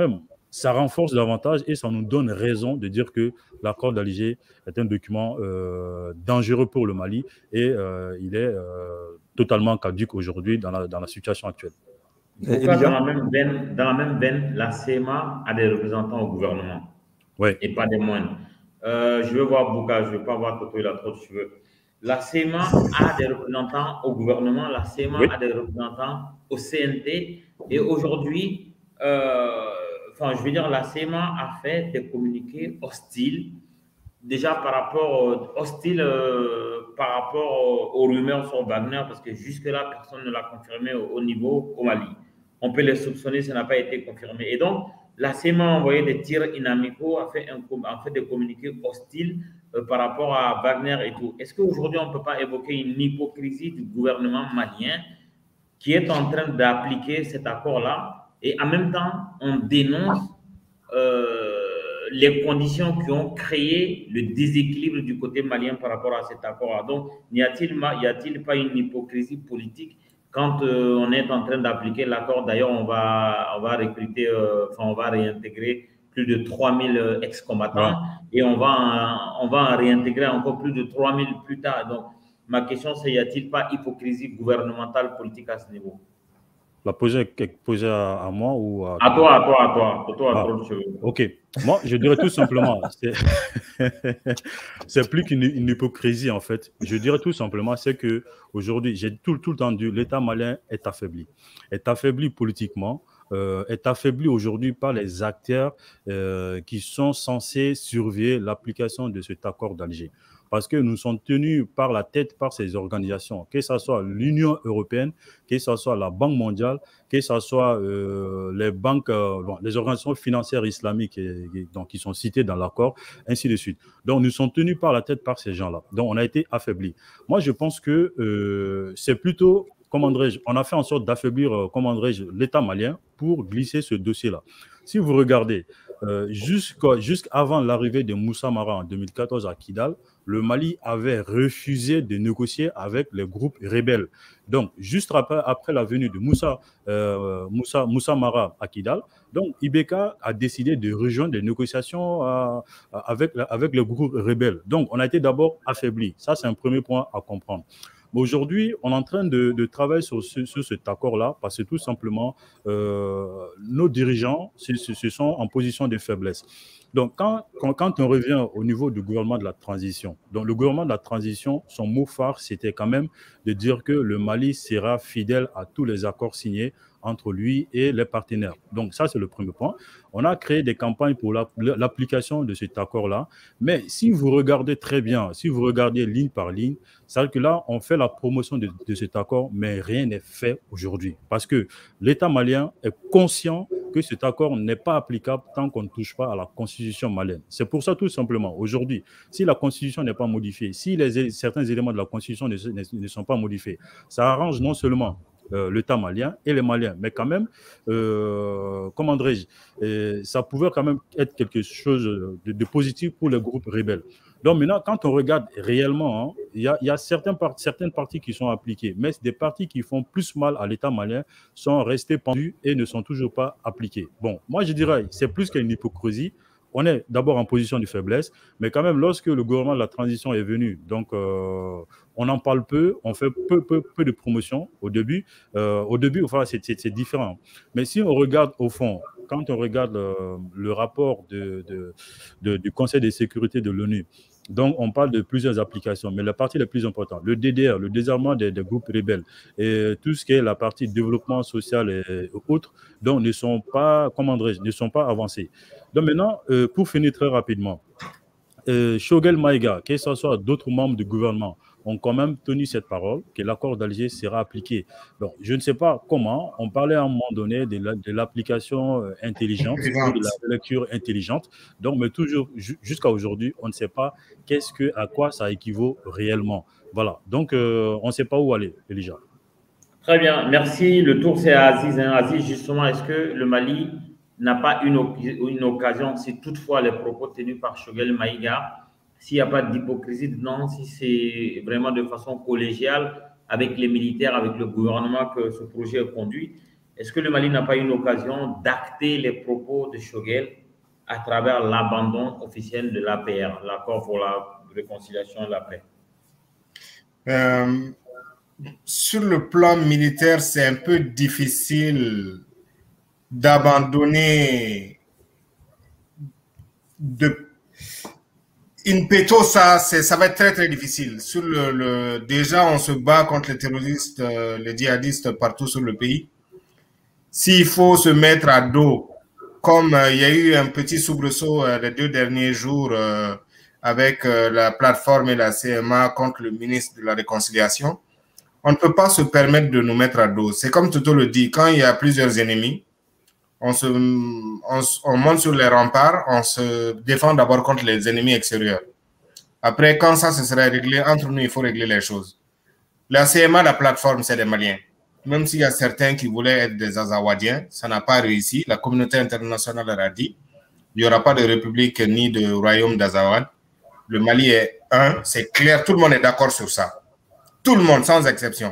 ça renforce davantage et ça nous donne raison de dire que l'accord d'Alger est un document euh, dangereux pour le Mali et euh, il est euh, totalement caduc aujourd'hui dans la, dans la situation actuelle. Pourquoi dans la même veine, dans la même veine, la C E M A a des représentants au gouvernement, ouais. Et pas des moindres. Euh, je veux voir Bouka, je ne veux pas voir Toto, il a trop de cheveux. La C E M A a des représentants au gouvernement, la C E M A oui. a des représentants au C N T. Et aujourd'hui, euh, enfin, je veux dire, la C E M A a fait des communiqués hostiles, déjà par rapport, hostiles euh, par rapport aux rumeurs sur Wagner, parce que jusque-là, personne ne l'a confirmé au, au niveau au Mali. On peut les soupçonner, ça n'a pas été confirmé. Et donc, la C E M A a envoyé des tirs inamicaux, a fait, un, a fait des communiqués hostiles euh, par rapport à Wagner et tout. Est-ce qu'aujourd'hui, on ne peut pas évoquer une hypocrisie du gouvernement malien qui est en train d'appliquer cet accord-là et en même temps, on dénonce euh, les conditions qui ont créé le déséquilibre du côté malien par rapport à cet accord-là. Donc, n'y a-t-il y a-t-il pas une hypocrisie politique quand euh, on est en train d'appliquer l'accord? D'ailleurs, on va, on va recruter, euh, enfin, on va réintégrer plus de trois mille ex-combattants ouais. et on va, en, on va en réintégrer encore plus de trois mille plus tard. Donc, ma question, c'est y a-t-il pas hypocrisie gouvernementale politique à ce niveau? La poser, poser à, à moi ou à... À toi, à toi, à toi. À toi, à ah, toi ok. Moi, je dirais tout simplement, c'est plus qu'une une hypocrisie en fait. Je dirais tout simplement, c'est que aujourd'hui, j'ai tout, tout le temps dit, l'État malien est affaibli. Est affaibli politiquement, euh, est affaibli aujourd'hui par les acteurs euh, qui sont censés surveiller l'application de cet accord d'Alger. Parce que nous sommes tenus par la tête par ces organisations, que ce soit l'Union européenne, que ce soit la Banque mondiale, que ce soit euh, les banques, euh, bon, les organisations financières islamiques et, et, donc, qui sont citées dans l'accord, ainsi de suite. Donc, nous sommes tenus par la tête par ces gens-là. Donc, on a été affaiblis. Moi, je pense que euh, c'est plutôt, comment dirais-je, on a fait en sorte d'affaiblir, euh, comment dirais-je, l'État malien pour glisser ce dossier-là. Si vous regardez, euh, jusqu'avant l'arrivée de Moussa Mara en deux mille quatorze à Kidal, le Mali avait refusé de négocier avec les groupes rebelles. Donc, juste après, après la venue de Moussa, euh, Moussa, Moussa Mara à Kidal, donc I B K a décidé de rejoindre les négociations euh, avec, avec les groupes rebelles. Donc, on a été d'abord affaibli. Ça, c'est un premier point à comprendre. Mais aujourd'hui, on est en train de, de travailler sur, ce, sur cet accord-là parce que tout simplement, euh, nos dirigeants se, se sont en position de faiblesse. Donc, quand, quand, quand on revient au niveau du gouvernement de la transition, donc le gouvernement de la transition, son mot phare, c'était quand même de dire que le Mali sera fidèle à tous les accords signés entre lui et les partenaires. Donc, ça, c'est le premier point. On a créé des campagnes pour l'application de cet accord-là. Mais si vous regardez très bien, si vous regardez ligne par ligne, c'est-à-dire que là, on fait la promotion de, de cet accord, mais rien n'est fait aujourd'hui. Parce que l'État malien est conscient que cet accord n'est pas applicable tant qu'on ne touche pas à la constitution malienne. C'est pour ça, tout simplement, aujourd'hui, si la constitution n'est pas modifiée, si les, certains éléments de la constitution ne, ne, ne sont pas modifiés, ça arrange non seulement Euh, l'État malien et les Maliens. Mais quand même, euh, comment dirais-je, euh, ça pouvait quand même être quelque chose de, de positif pour les groupes rebelles. Donc maintenant, quand on regarde réellement, il hein, y, y a certains part, certaines parties qui sont appliquées, mais des parties qui font plus mal à l'État malien sont restées pendues et ne sont toujours pas appliquées. Bon, moi je dirais, c'est plus qu'une hypocrisie. On est d'abord en position de faiblesse, mais quand même, lorsque le gouvernement de la transition est venu, donc euh, on en parle peu, on fait peu, peu, peu de promotion au début. Euh, au début, enfin, c'est différent. Mais si on regarde au fond, quand on regarde euh, le rapport de, de, de, du Conseil de sécurité de l'ONU, donc on parle de plusieurs applications, mais la partie la plus importante, le D D R, le désarmement des, des groupes rebelles, et tout ce qui est la partie développement social et, et autres, donc ne sont pas, comment dirais-je, ne sont pas avancés. Donc maintenant, euh, pour finir très rapidement, euh, Choguel Maïga, que ce soit d'autres membres du gouvernement, ont quand même tenu cette parole, que l'accord d'Alger sera appliqué. Donc, je ne sais pas comment, on parlait à un moment donné de l'application la, intelligente, de la lecture intelligente, donc, mais toujours, jusqu'à aujourd'hui, on ne sait pas qu'est-ce que, à quoi ça équivaut réellement. Voilà, donc euh, on ne sait pas où aller, Elijah. Très bien, merci. Le tour, c'est à Aziz. Hein. Aziz, justement, est-ce que le Mali n'a pas une, une occasion, si toutefois les propos tenus par Choguel Maïga, s'il n'y a pas d'hypocrisie dedans, si c'est vraiment de façon collégiale avec les militaires, avec le gouvernement que ce projet est conduit, est-ce que le Mali n'a pas eu l'occasion d'acter les propos de Choguel à travers l'abandon officiel de l'A P R, l'accord pour la réconciliation et la paix? euh, Sur le plan militaire, c'est un peu difficile d'abandonner de in petto, ça, ça va être très très difficile. Sur le, le, déjà, on se bat contre les terroristes, euh, les djihadistes partout sur le pays. S'il faut se mettre à dos, comme euh, il y a eu un petit soubresaut euh, les deux derniers jours euh, avec euh, la plateforme et la C M A contre le ministre de la Réconciliation, on ne peut pas se permettre de nous mettre à dos. C'est comme Toto le dit, quand il y a plusieurs ennemis, on, se, on, on monte sur les remparts, on se défend d'abord contre les ennemis extérieurs. Après, quand ça se sera réglé, entre nous, il faut régler les choses. La C M A, la plateforme, c'est des Maliens. Même s'il y a certains qui voulaient être des Azawadiens, ça n'a pas réussi. La communauté internationale leur a dit, il n'y aura pas de république ni de royaume d'Azawad. Le Mali est un, c'est clair, tout le monde est d'accord sur ça. Tout le monde, sans exception.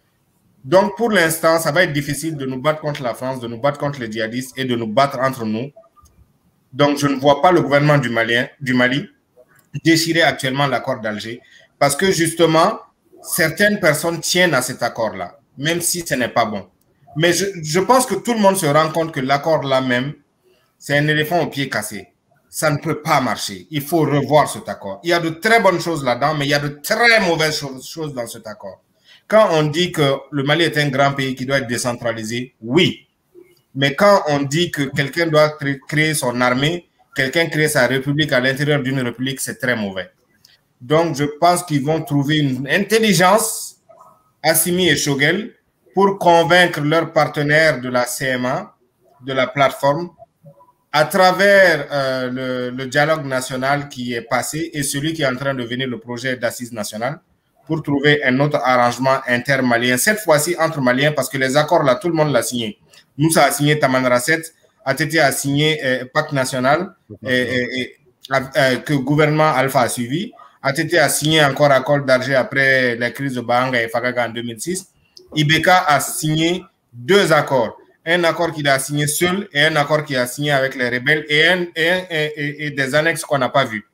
Donc, pour l'instant, ça va être difficile de nous battre contre la France, de nous battre contre les djihadistes et de nous battre entre nous. Donc, je ne vois pas le gouvernement du, Malien, du Mali déchirer actuellement l'accord d'Alger parce que, justement, certaines personnes tiennent à cet accord-là, même si ce n'est pas bon. Mais je, je pense que tout le monde se rend compte que l'accord-là même, c'est un éléphant au pied cassé. Ça ne peut pas marcher. Il faut revoir cet accord. Il y a de très bonnes choses là-dedans, mais il y a de très mauvaises choses dans cet accord. Quand on dit que le Mali est un grand pays qui doit être décentralisé, oui. Mais quand on dit que quelqu'un doit créer son armée, quelqu'un crée sa république à l'intérieur d'une république, c'est très mauvais. Donc, je pense qu'ils vont trouver une intelligence, Assimi et Choguel, pour convaincre leurs partenaires de la C M A, de la plateforme, à travers euh, le, le dialogue national qui est passé et celui qui est en train de devenir le projet d'assises nationales, pour trouver un autre arrangement inter-malien, cette fois-ci entre Maliens, parce que les accords là, tout le monde l'a signé. Moussa a signé Tamanrasset, sept, A T T a signé euh, Pacte national, et, et, et, euh, que le gouvernement Alpha a suivi. A T T a signé encore accord d'Alger après la crise de Bahanga et Fagaga en deux mille six. I B K a signé deux accords. Un accord qu'il a signé seul et un accord qu'il a signé avec les rebelles et, un, et, un, et, et des annexes qu'on n'a pas vues.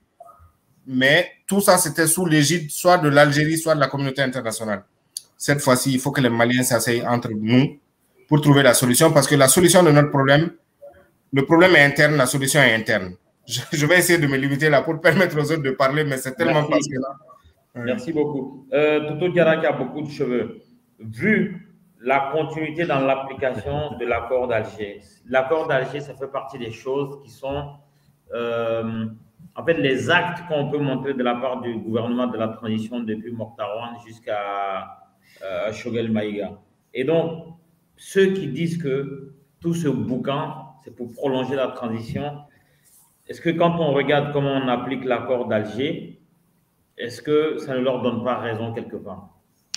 Mais tout ça, c'était sous l'égide soit de l'Algérie, soit de la communauté internationale. Cette fois-ci, il faut que les Maliens s'asseyent entre nous pour trouver la solution, parce que la solution de notre problème, le problème est interne, la solution est interne. Je, je vais essayer de me limiter là pour permettre aux autres de parler, mais c'est tellement passionnant. Merci beaucoup. Euh, Toto Diarra qui a beaucoup de cheveux. Vu la continuité dans l'application de l'accord d'Alger, l'accord d'Alger, ça fait partie des choses qui sont... Euh, en fait, les actes qu'on peut montrer de la part du gouvernement de la transition depuis Mokhtar jusqu'à euh, Choguel Maïga. Et donc, ceux qui disent que tout ce boucan, c'est pour prolonger la transition, est-ce que quand on regarde comment on applique l'accord d'Alger, est-ce que ça ne leur donne pas raison quelque part?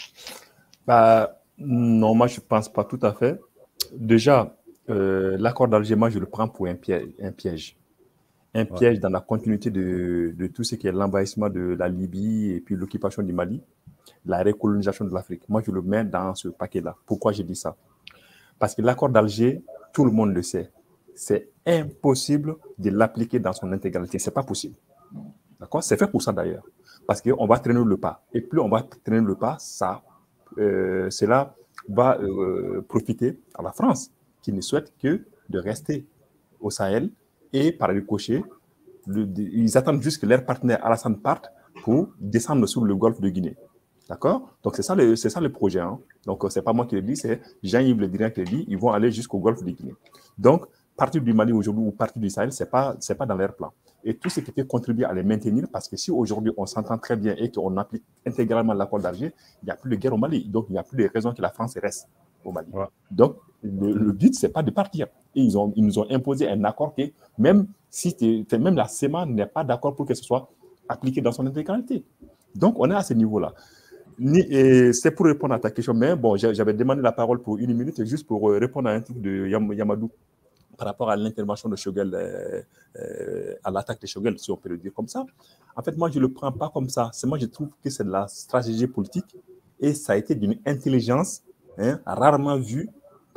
Bah, non, moi, je ne pense pas tout à fait. Déjà, euh, l'accord d'Alger, moi, je le prends pour un piège. Un piège. Un piège ouais. dans la continuité de, de tout ce qui est l'envahissement de la Libye et puis l'occupation du Mali, la recolonisation de l'Afrique. Moi, je le mets dans ce paquet-là. Pourquoi je dis ça? Parce que l'accord d'Alger, tout le monde le sait, c'est impossible de l'appliquer dans son intégralité. Ce n'est pas possible. D'accord? C'est fait pour ça d'ailleurs. Parce qu'on va traîner le pas. Et plus on va traîner le pas, ça, euh, cela va euh, profiter à la France, qui ne souhaite que de rester au Sahel. Et par ricochet, le, ils attendent juste que leur partenaire Alassane parte pour descendre sur le golfe de Guinée. D'accord? Donc, c'est ça, le, c'est ça le projet. Hein. Donc, ce n'est pas moi qui le dis, c'est Jean-Yves Le Drian qui le dit. Ils vont aller jusqu'au golfe de Guinée. Donc, partir du Mali aujourd'hui ou partir du Sahel, ce n'est pas, c'est pas dans leur plan. Et tout ce qui peut contribuer à les maintenir, parce que si aujourd'hui on s'entend très bien et qu'on applique intégralement l'accord d'Alger, il n'y a plus de guerre au Mali. Donc, il n'y a plus de raison que la France reste au Mali. Ouais. Donc, le, le but, ce n'est pas de partir. Et ils, ont, ils nous ont imposé un accord qui, même si même la C E M A n'est pas d'accord pour que ce soit appliqué dans son intégralité. Donc, on est à ce niveau-là. C'est pour répondre à ta question, mais bon, j'avais demandé la parole pour une minute juste pour répondre à un truc de Yam, Yamadou par rapport à l'intervention de Choguel, euh, euh, à l'attaque de Choguel, si on peut le dire comme ça. En fait, moi, je ne le prends pas comme ça. C'est moi, je trouve que c'est de la stratégie politique et ça a été d'une intelligence hein, rarement vue par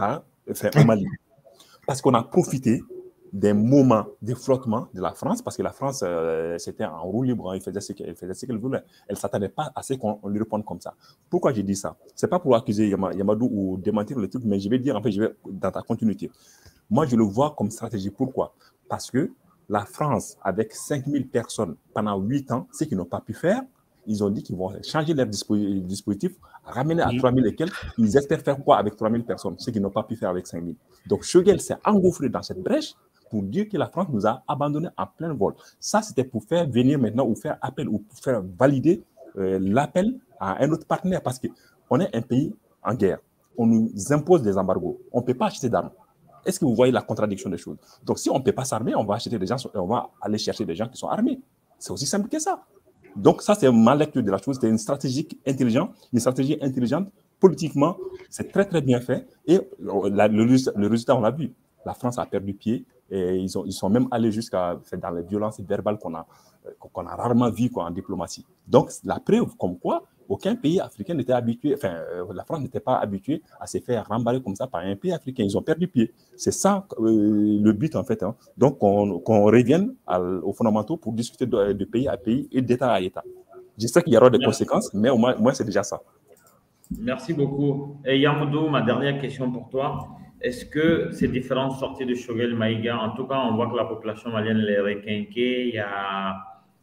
enfin, au Mali. Parce qu'on a profité des moments de flottement de la France, parce que la France, euh, c'était en roue libre, hein, il faisait ce qu'elle voulait. Elle ne s'attendait pas à ce qu'on lui réponde comme ça. Pourquoi j'ai dit ça? Ce n'est pas pour accuser Yamadou ou démentir le truc, mais je vais dire, en fait, je vais dans ta continuité. Moi, je le vois comme stratégie. Pourquoi? Parce que la France, avec cinq mille personnes pendant huit ans, ce qu'ils n'ont pas pu faire, ils ont dit qu'ils vont changer leur dispositif, ramener à trois mille et quelques. Ils espèrent faire quoi avec trois mille personnes, ce qu'ils n'ont pas pu faire avec cinq mille. Donc, Choguel s'est engouffré dans cette brèche pour dire que la France nous a abandonnés en plein vol. Ça, c'était pour faire venir maintenant ou faire appel ou pour faire valider euh, l'appel à un autre partenaire parce qu'on est un pays en guerre. On nous impose des embargos. On ne peut pas acheter d'armes. Est-ce que vous voyez la contradiction des choses? Donc, si on ne peut pas s'armer, on va acheter des gens, on va aller chercher des gens qui sont armés. C'est aussi simple que ça. Donc, ça, c'est ma lecture de la chose. C'est une stratégie intelligente, une stratégie intelligente. Politiquement, c'est très, très bien fait. Et la, le, le résultat, on l'a vu. La France a perdu pied et ils, ont, ils sont même allés jusqu'à dans les violences verbales qu'on a, qu'on a rarement vues en diplomatie. Donc, la preuve comme quoi aucun pays africain n'était habitué, enfin, euh, la France n'était pas habituée à se faire remballer comme ça par un pays africain. Ils ont perdu pied. C'est ça euh, le but, en fait. Hein. Donc, qu'on qu'on revienne à, aux fondamentaux pour discuter de, de pays à pays et d'État à État. Je sais qu'il y aura des Merci. conséquences, mais au moins, au moins c'est déjà ça. Merci beaucoup. Et Yamoudou, ma dernière question pour toi. Est-ce que ces différentes sorties de Choguel Maïga, en tout cas, on voit que la population malienne les requinquée, il y a...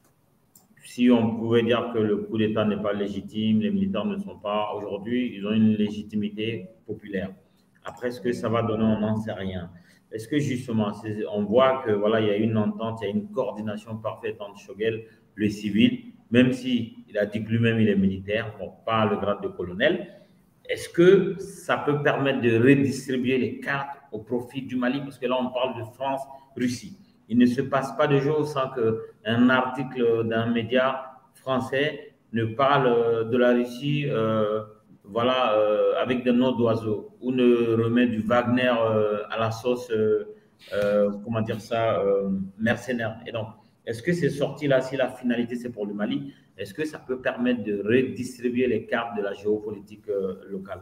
Si on pouvait dire que le coup d'État n'est pas légitime, les militaires ne sont pas, aujourd'hui, ils ont une légitimité populaire. Après, ce que ça va donner, on n'en sait rien. Est-ce que justement, on voit que voilà, il y a une entente, il y a une coordination parfaite entre Choguel, le civil, même s'il a dit que lui-même il est militaire, bon, pas le grade de colonel. Est-ce que ça peut permettre de redistribuer les cartes au profit du Mali? Parce que là, on parle de France-Russie. Il ne se passe pas de jour sans qu'un article d'un média français ne parle de la Russie euh, voilà, euh, avec des noms d'oiseaux ou ne remet du Wagner euh, à la sauce, euh, euh, comment dire ça, euh, mercenaire. Et donc, est-ce que ces sorties-là, si la finalité c'est pour le Mali, est-ce que ça peut permettre de redistribuer les cartes de la géopolitique euh, locale?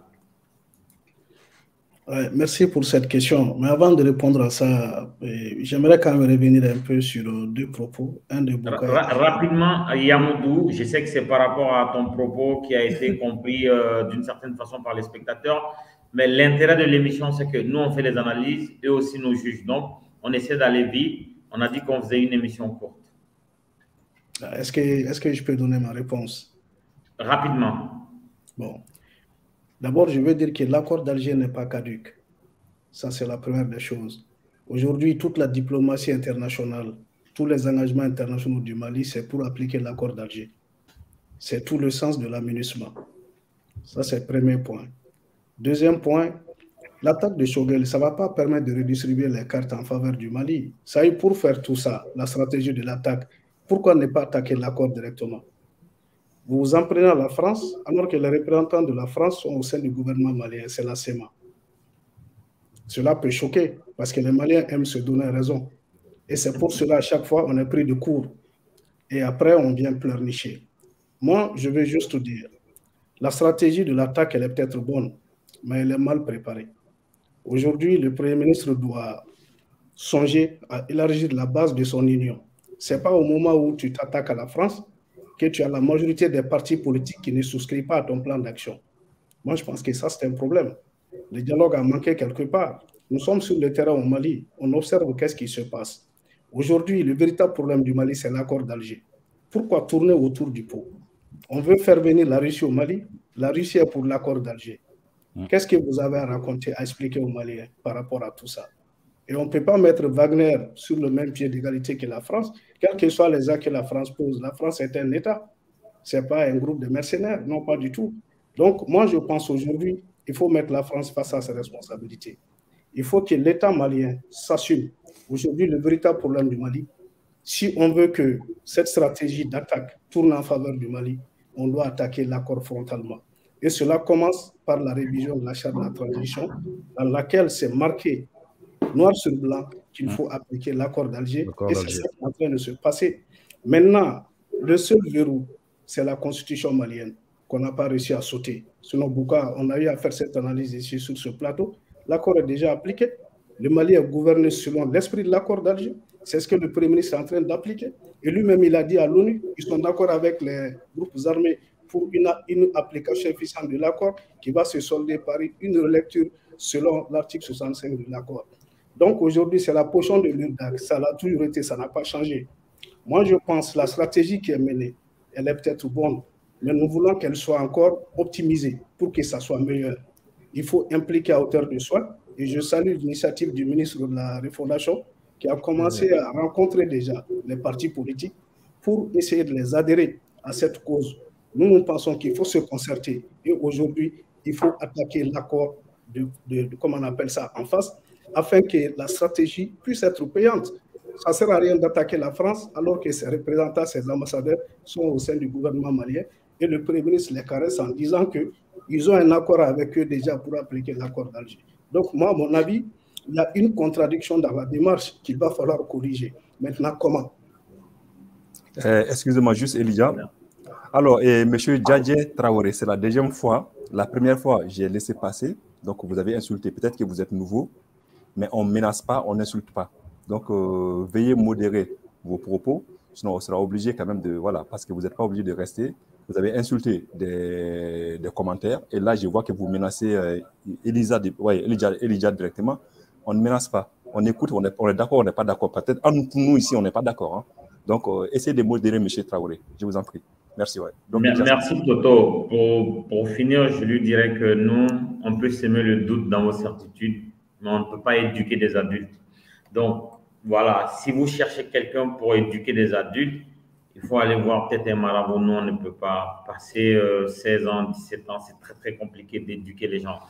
Ouais, merci pour cette question. Mais avant de répondre à ça, j'aimerais quand même revenir un peu sur deux propos. Un de Bouka... Rapidement, Yamoudou, je sais que c'est par rapport à ton propos qui a été compris euh, d'une certaine façon par les spectateurs, mais l'intérêt de l'émission, c'est que nous, on fait les analyses, eux aussi nous jugent. Donc, on essaie d'aller vite. On a dit qu'on faisait une émission courte. Est-ce que, est-ce que je peux donner ma réponse? Rapidement. Bon. D'abord, je veux dire que l'accord d'Alger n'est pas caduc. Ça, c'est la première des choses. Aujourd'hui, toute la diplomatie internationale, tous les engagements internationaux du Mali, c'est pour appliquer l'accord d'Alger. C'est tout le sens de l'aménagement. Ça, c'est le premier point. Deuxième point, l'attaque de Choguel, ça ne va pas permettre de redistribuer les cartes en faveur du Mali. Ça y est, pour faire tout ça, la stratégie de l'attaque, pourquoi ne pas attaquer l'accord directement? Vous vous en prenez à la France, alors que les représentants de la France sont au sein du gouvernement malien, c'est la C E M A. Cela peut choquer, parce que les Maliens aiment se donner raison. Et c'est pour cela, à chaque fois, on est pris de court. Et après, on vient pleurnicher. Moi, je veux juste dire, la stratégie de l'attaque, elle est peut-être bonne, mais elle est mal préparée. Aujourd'hui, le Premier ministre doit songer à élargir la base de son union. Ce n'est pas au moment où tu t'attaques à la France que tu as la majorité des partis politiques qui ne souscrivent pas à ton plan d'action. Moi, je pense que ça, c'est un problème. Le dialogue a manqué quelque part. Nous sommes sur le terrain au Mali. On observe qu'est-ce qui se passe. Aujourd'hui, le véritable problème du Mali, c'est l'accord d'Alger. Pourquoi tourner autour du pot? On veut faire venir la Russie au Mali. La Russie est pour l'accord d'Alger. Qu'est-ce que vous avez à raconter, à expliquer aux Maliens par rapport à tout ça? Et on ne peut pas mettre Wagner sur le même pied d'égalité que la France, quels que soient les actes que la France pose. La France est un État. Ce n'est pas un groupe de mercenaires, non, pas du tout. Donc, moi, je pense aujourd'hui, il faut mettre la France face à ses responsabilités. Il faut que l'État malien s'assume. Aujourd'hui, le véritable problème du Mali, si on veut que cette stratégie d'attaque tourne en faveur du Mali, on doit attaquer l'accord frontalement. Et cela commence par la révision de la charte de la transition, dans laquelle c'est marqué noir sur blanc qu'il faut appliquer l'accord d'Alger. Et c'est ce qui est en train de se passer. Maintenant, le seul verrou, c'est la constitution malienne qu'on n'a pas réussi à sauter. Sinon, Bouka, on a eu à faire cette analyse ici sur ce plateau. L'accord est déjà appliqué. Le Mali est gouverné selon l'esprit de l'accord d'Alger. C'est ce que le Premier ministre est en train d'appliquer. Et lui-même, il a dit à l'ONU qu'ils sont d'accord avec les groupes armés pour une, une application efficiente de l'accord qui va se solder par une relecture selon l'article soixante-cinq de l'accord. Donc aujourd'hui, c'est la position de l'U D A C. Ça l'a toujours été, ça n'a pas changé. Moi, je pense que la stratégie qui est menée, elle est peut-être bonne, mais nous voulons qu'elle soit encore optimisée pour que ça soit meilleur. Il faut impliquer à hauteur de soi. Et je salue l'initiative du ministre de la Refondation qui a commencé à rencontrer déjà les partis politiques pour essayer de les adhérer à cette cause. Nous, nous pensons qu'il faut se concerter. Et aujourd'hui, il faut attaquer l'accord de, de, de, comment on appelle ça, en face, afin que la stratégie puisse être payante. Ça ne sert à rien d'attaquer la France alors que ses représentants, ses ambassadeurs sont au sein du gouvernement malien et le Premier ministre les caresse en disant qu'ils ont un accord avec eux déjà pour appliquer l'accord d'Alger. Donc, moi, à mon avis, il y a une contradiction dans la démarche qu'il va falloir corriger. Maintenant, comment? euh, Excusez-moi, juste Elijah. Alors, et M. Djadje Traoré, c'est la deuxième fois. La première fois, j'ai laissé passer. Donc, vous avez insulté. Peut-être que vous êtes nouveau, mais on ne menace pas, on n'insulte pas. Donc, euh, veuillez modérer vos propos. Sinon, on sera obligé quand même de... Voilà, parce que vous n'êtes pas obligé de rester. Vous avez insulté des, des commentaires. Et là, je vois que vous menacez euh, Elisa, ouais, Elijah, Elijah directement. On ne menace pas. On écoute, on est, on est d'accord, on n'est pas d'accord. Peut-être entre nous ici, on n'est pas d'accord. Hein. Donc, euh, essayez de modérer M. Traoré. Je vous en prie. Merci. Ouais. Donc, merci, merci Toto. Pour, pour finir, je lui dirais que nous, on peut s'aimer le doute dans vos certitudes, mais on ne peut pas éduquer des adultes. Donc, voilà, si vous cherchez quelqu'un pour éduquer des adultes, il faut aller voir peut-être un marabout. Nous, on ne peut pas passer euh, seize ans, dix-sept ans. C'est très, très compliqué d'éduquer les gens.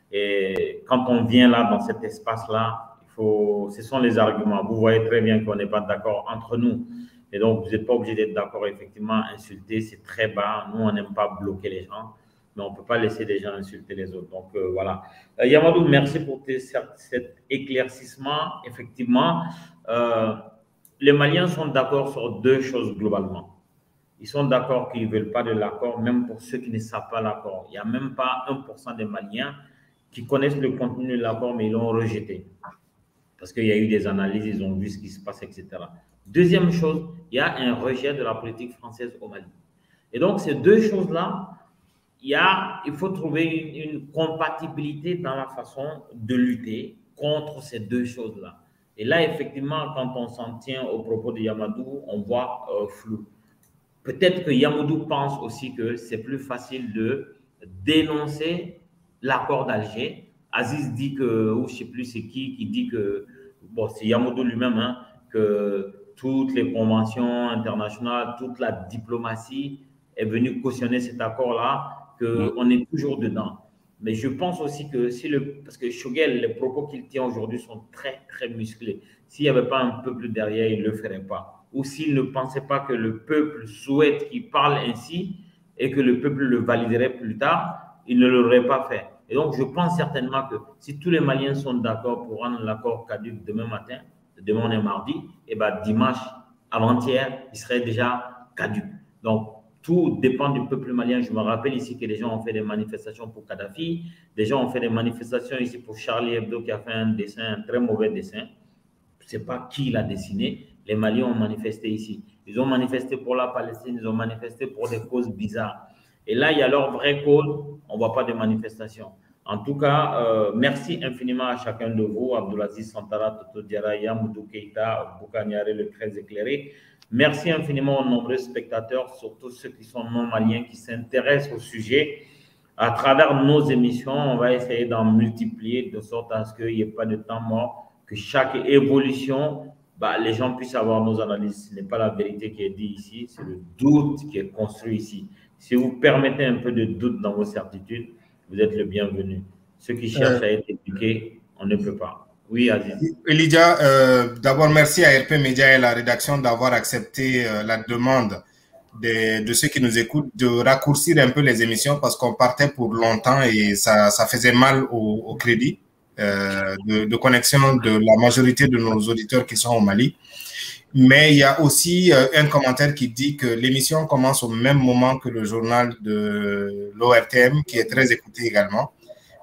Et quand on vient là, dans cet espace-là, il faut, ce sont les arguments. Vous voyez très bien qu'on n'est pas d'accord entre nous. Et donc, vous n'êtes pas obligé d'être d'accord. Effectivement, insulter, c'est très bas. Nous, on n'aime pas bloquer les gens, mais on ne peut pas laisser les gens insulter les autres. Donc, euh, voilà. Euh, Yamadou, merci pour tes, cet éclaircissement. Effectivement, euh, les Maliens sont d'accord sur deux choses globalement. Ils sont d'accord qu'ils ne veulent pas de l'accord, même pour ceux qui ne savent pas l'accord. Il n'y a même pas un pour cent des Maliens qui connaissent le contenu de l'accord, mais ils l'ont rejeté. Parce qu'il y a eu des analyses, ils ont vu ce qui se passe, et cetera. Deuxième chose, il y a un rejet de la politique française au Mali. Et donc, ces deux choses-là, il, y a, il faut trouver une, une compatibilité dans la façon de lutter contre ces deux choses-là. Et là, effectivement, quand on s'en tient aux propos de Yamadou, on voit euh, flou. Peut-être que Yamadou pense aussi que c'est plus facile de dénoncer l'accord d'Alger. Aziz dit que, ou je ne sais plus c'est qui, qui dit que, bon, c'est Yamadou lui-même, hein, que toutes les conventions internationales, toute la diplomatie est venue cautionner cet accord-là, qu'on est toujours dedans. Mais je pense aussi que si le... Parce que Choguel, les propos qu'il tient aujourd'hui sont très, très musclés. S'il n'y avait pas un peuple derrière, il ne le ferait pas. Ou s'il ne pensait pas que le peuple souhaite qu'il parle ainsi et que le peuple le validerait plus tard, il ne l'aurait pas fait. Et donc, je pense certainement que si tous les Maliens sont d'accord pour rendre l'accord caduc demain matin, demain on est mardi, et bien dimanche, avant-hier, il serait déjà caduc. Donc, tout dépend du peuple malien. Je me rappelle ici que les gens ont fait des manifestations pour Kadhafi, des gens ont fait des manifestations ici pour Charlie Hebdo qui a fait un dessin, un très mauvais dessin. Je ne sais pas qui l'a dessiné. Les Maliens ont manifesté ici. Ils ont manifesté pour la Palestine, ils ont manifesté pour des causes bizarres. Et là, il y a leur vraie cause, on ne voit pas de manifestation. En tout cas, euh, merci infiniment à chacun de vous, Abdoulaziz Santara, Toto Diarra, Yamoudou Keïta, Boukaniare, le très éclairé. Merci infiniment aux nombreux spectateurs, surtout ceux qui sont non maliens, qui s'intéressent au sujet. À travers nos émissions, on va essayer d'en multiplier de sorte à ce qu'il n'y ait pas de temps mort, que chaque évolution, bah, les gens puissent avoir nos analyses. Ce n'est pas la vérité qui est dit ici, c'est le doute qui est construit ici. Si vous permettez un peu de doute dans vos certitudes, vous êtes le bienvenu. Ceux qui cherchent euh, à être éduqués, on ne peut pas. Oui, Aziz. Elijah, euh, d'abord, merci à R P Média et la rédaction d'avoir accepté euh, la demande de, de ceux qui nous écoutent de raccourcir un peu les émissions parce qu'on partait pour longtemps et ça, ça faisait mal au, au crédit euh, de, de connexion de la majorité de nos auditeurs qui sont au Mali. Mais il y a aussi euh, un commentaire qui dit que l'émission commence au même moment que le journal de l'O R T M, qui est très écouté également,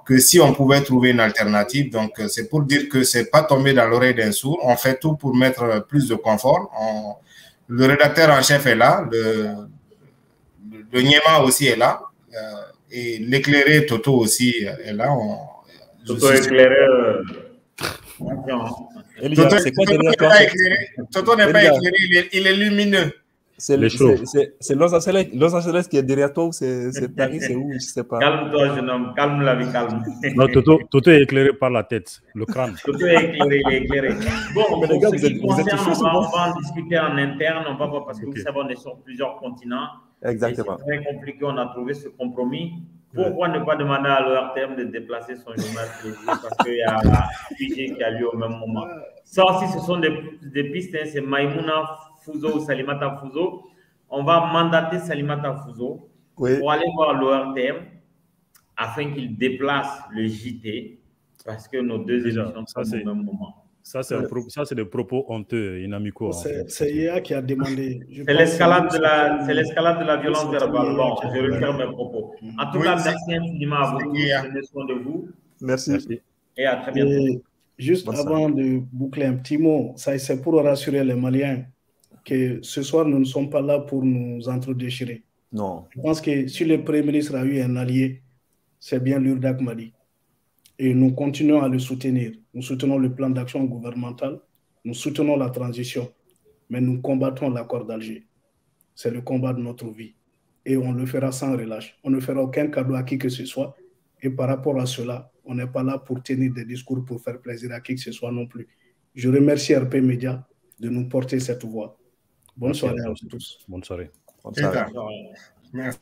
que si on pouvait trouver une alternative. Donc, c'est pour dire que c'est pas tombé dans l'oreille d'un sourd. On fait tout pour mettre plus de confort. On, le rédacteur en chef est là, le, le Niema aussi est là, euh, et l'éclairé Toto aussi est là. On, Toto éclairé. Euh... Toto, c'est quoi Toto n'est pas éclairé, Toto n'est pas éclairé, il est, il est lumineux. C'est Los Angeles, Los Angeles qui est derrière toi ou c'est Paris, c'est où? Je sais pas. Calme-toi, jeune homme, calme la vie, calme. Non, Toto, Toto est éclairé par la tête, le crâne. Toto est éclairé, il est éclairé. Bon, mais les gars, vous êtes, vous êtes on, va, on va en discuter en interne, on va voir parce que okay. Vous savez, on est sur plusieurs continents. Exactement. C'est très compliqué, on a trouvé ce compromis. Pourquoi ouais. ne pas demander à l'O R T M de déplacer son journal parce qu'il y a un sujet qui a lieu au même moment. Ça aussi, ce sont des, des pistes, hein, c'est Maïmouna Fouzo ou Salimata Fouzo. On va mandater Salimata Fouzo oui. pour aller voir l'O R T M afin qu'il déplace le J T parce que nos deux Déjà, émissions sont au même moment. Ça, c'est ouais. des propos honteux, inamicaux. C'est I A qui a demandé. C'est l'escalade de, la, de la violence verbale. Bon, je referme mes propos. En tout oui, cas, merci infiniment à vous. Prenez soin de vous. Merci. merci. Et à très bientôt. Et juste bon avant ça. de boucler un petit mot, c'est pour rassurer les Maliens que ce soir, nous ne sommes pas là pour nous entre-déchirer. Non. Je pense que si le Premier ministre a eu un allié, c'est bien l'U R D A C Mali. Et nous continuons à le soutenir. Nous soutenons le plan d'action gouvernemental, nous soutenons la transition, mais nous combattons l'accord d'Alger. C'est le combat de notre vie. Et on le fera sans relâche. On ne fera aucun cadeau à qui que ce soit. Et par rapport à cela, on n'est pas là pour tenir des discours pour faire plaisir à qui que ce soit non plus. Je remercie R P Média de nous porter cette voix. Bonne Merci soirée à vous tous. Bonne soirée. Bonne soirée. Merci.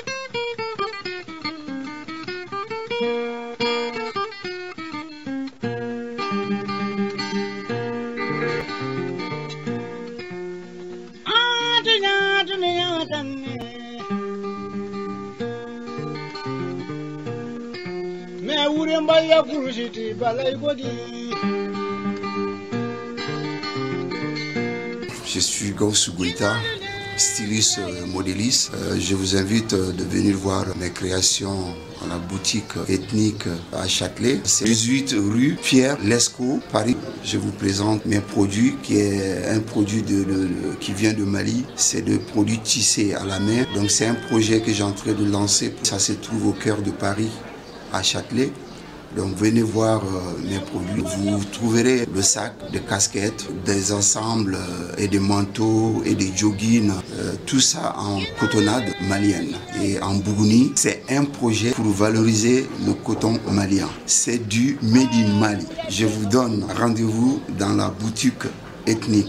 Je suis Gaussou Goïta, styliste euh, modéliste. Euh, je vous invite euh, de venir voir mes créations à la boutique ethnique à Châtelet. C'est dix-huit rue Pierre Lescaut, Paris. Je vous présente mes produits, qui est un produit de, de, de, qui vient de Mali. C'est des produits tissés à la main. Donc c'est un projet que j'ai en train de lancer. Ça se trouve au cœur de Paris, à Châtelet. Donc venez voir euh, mes produits. Vous trouverez le sac, des casquettes, des ensembles euh, et des manteaux et des joggings. Euh, tout ça en cotonnade malienne. Et en Bougouni, c'est un projet pour valoriser le coton malien. C'est du Made in Mali. Je vous donne rendez-vous dans la boutique ethnique.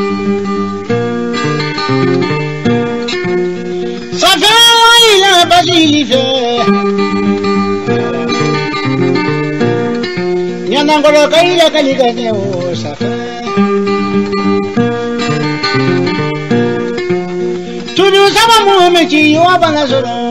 Ça Nyanangolo kaila kaliganya o safa Tudu sama mu mechi yo abana zoro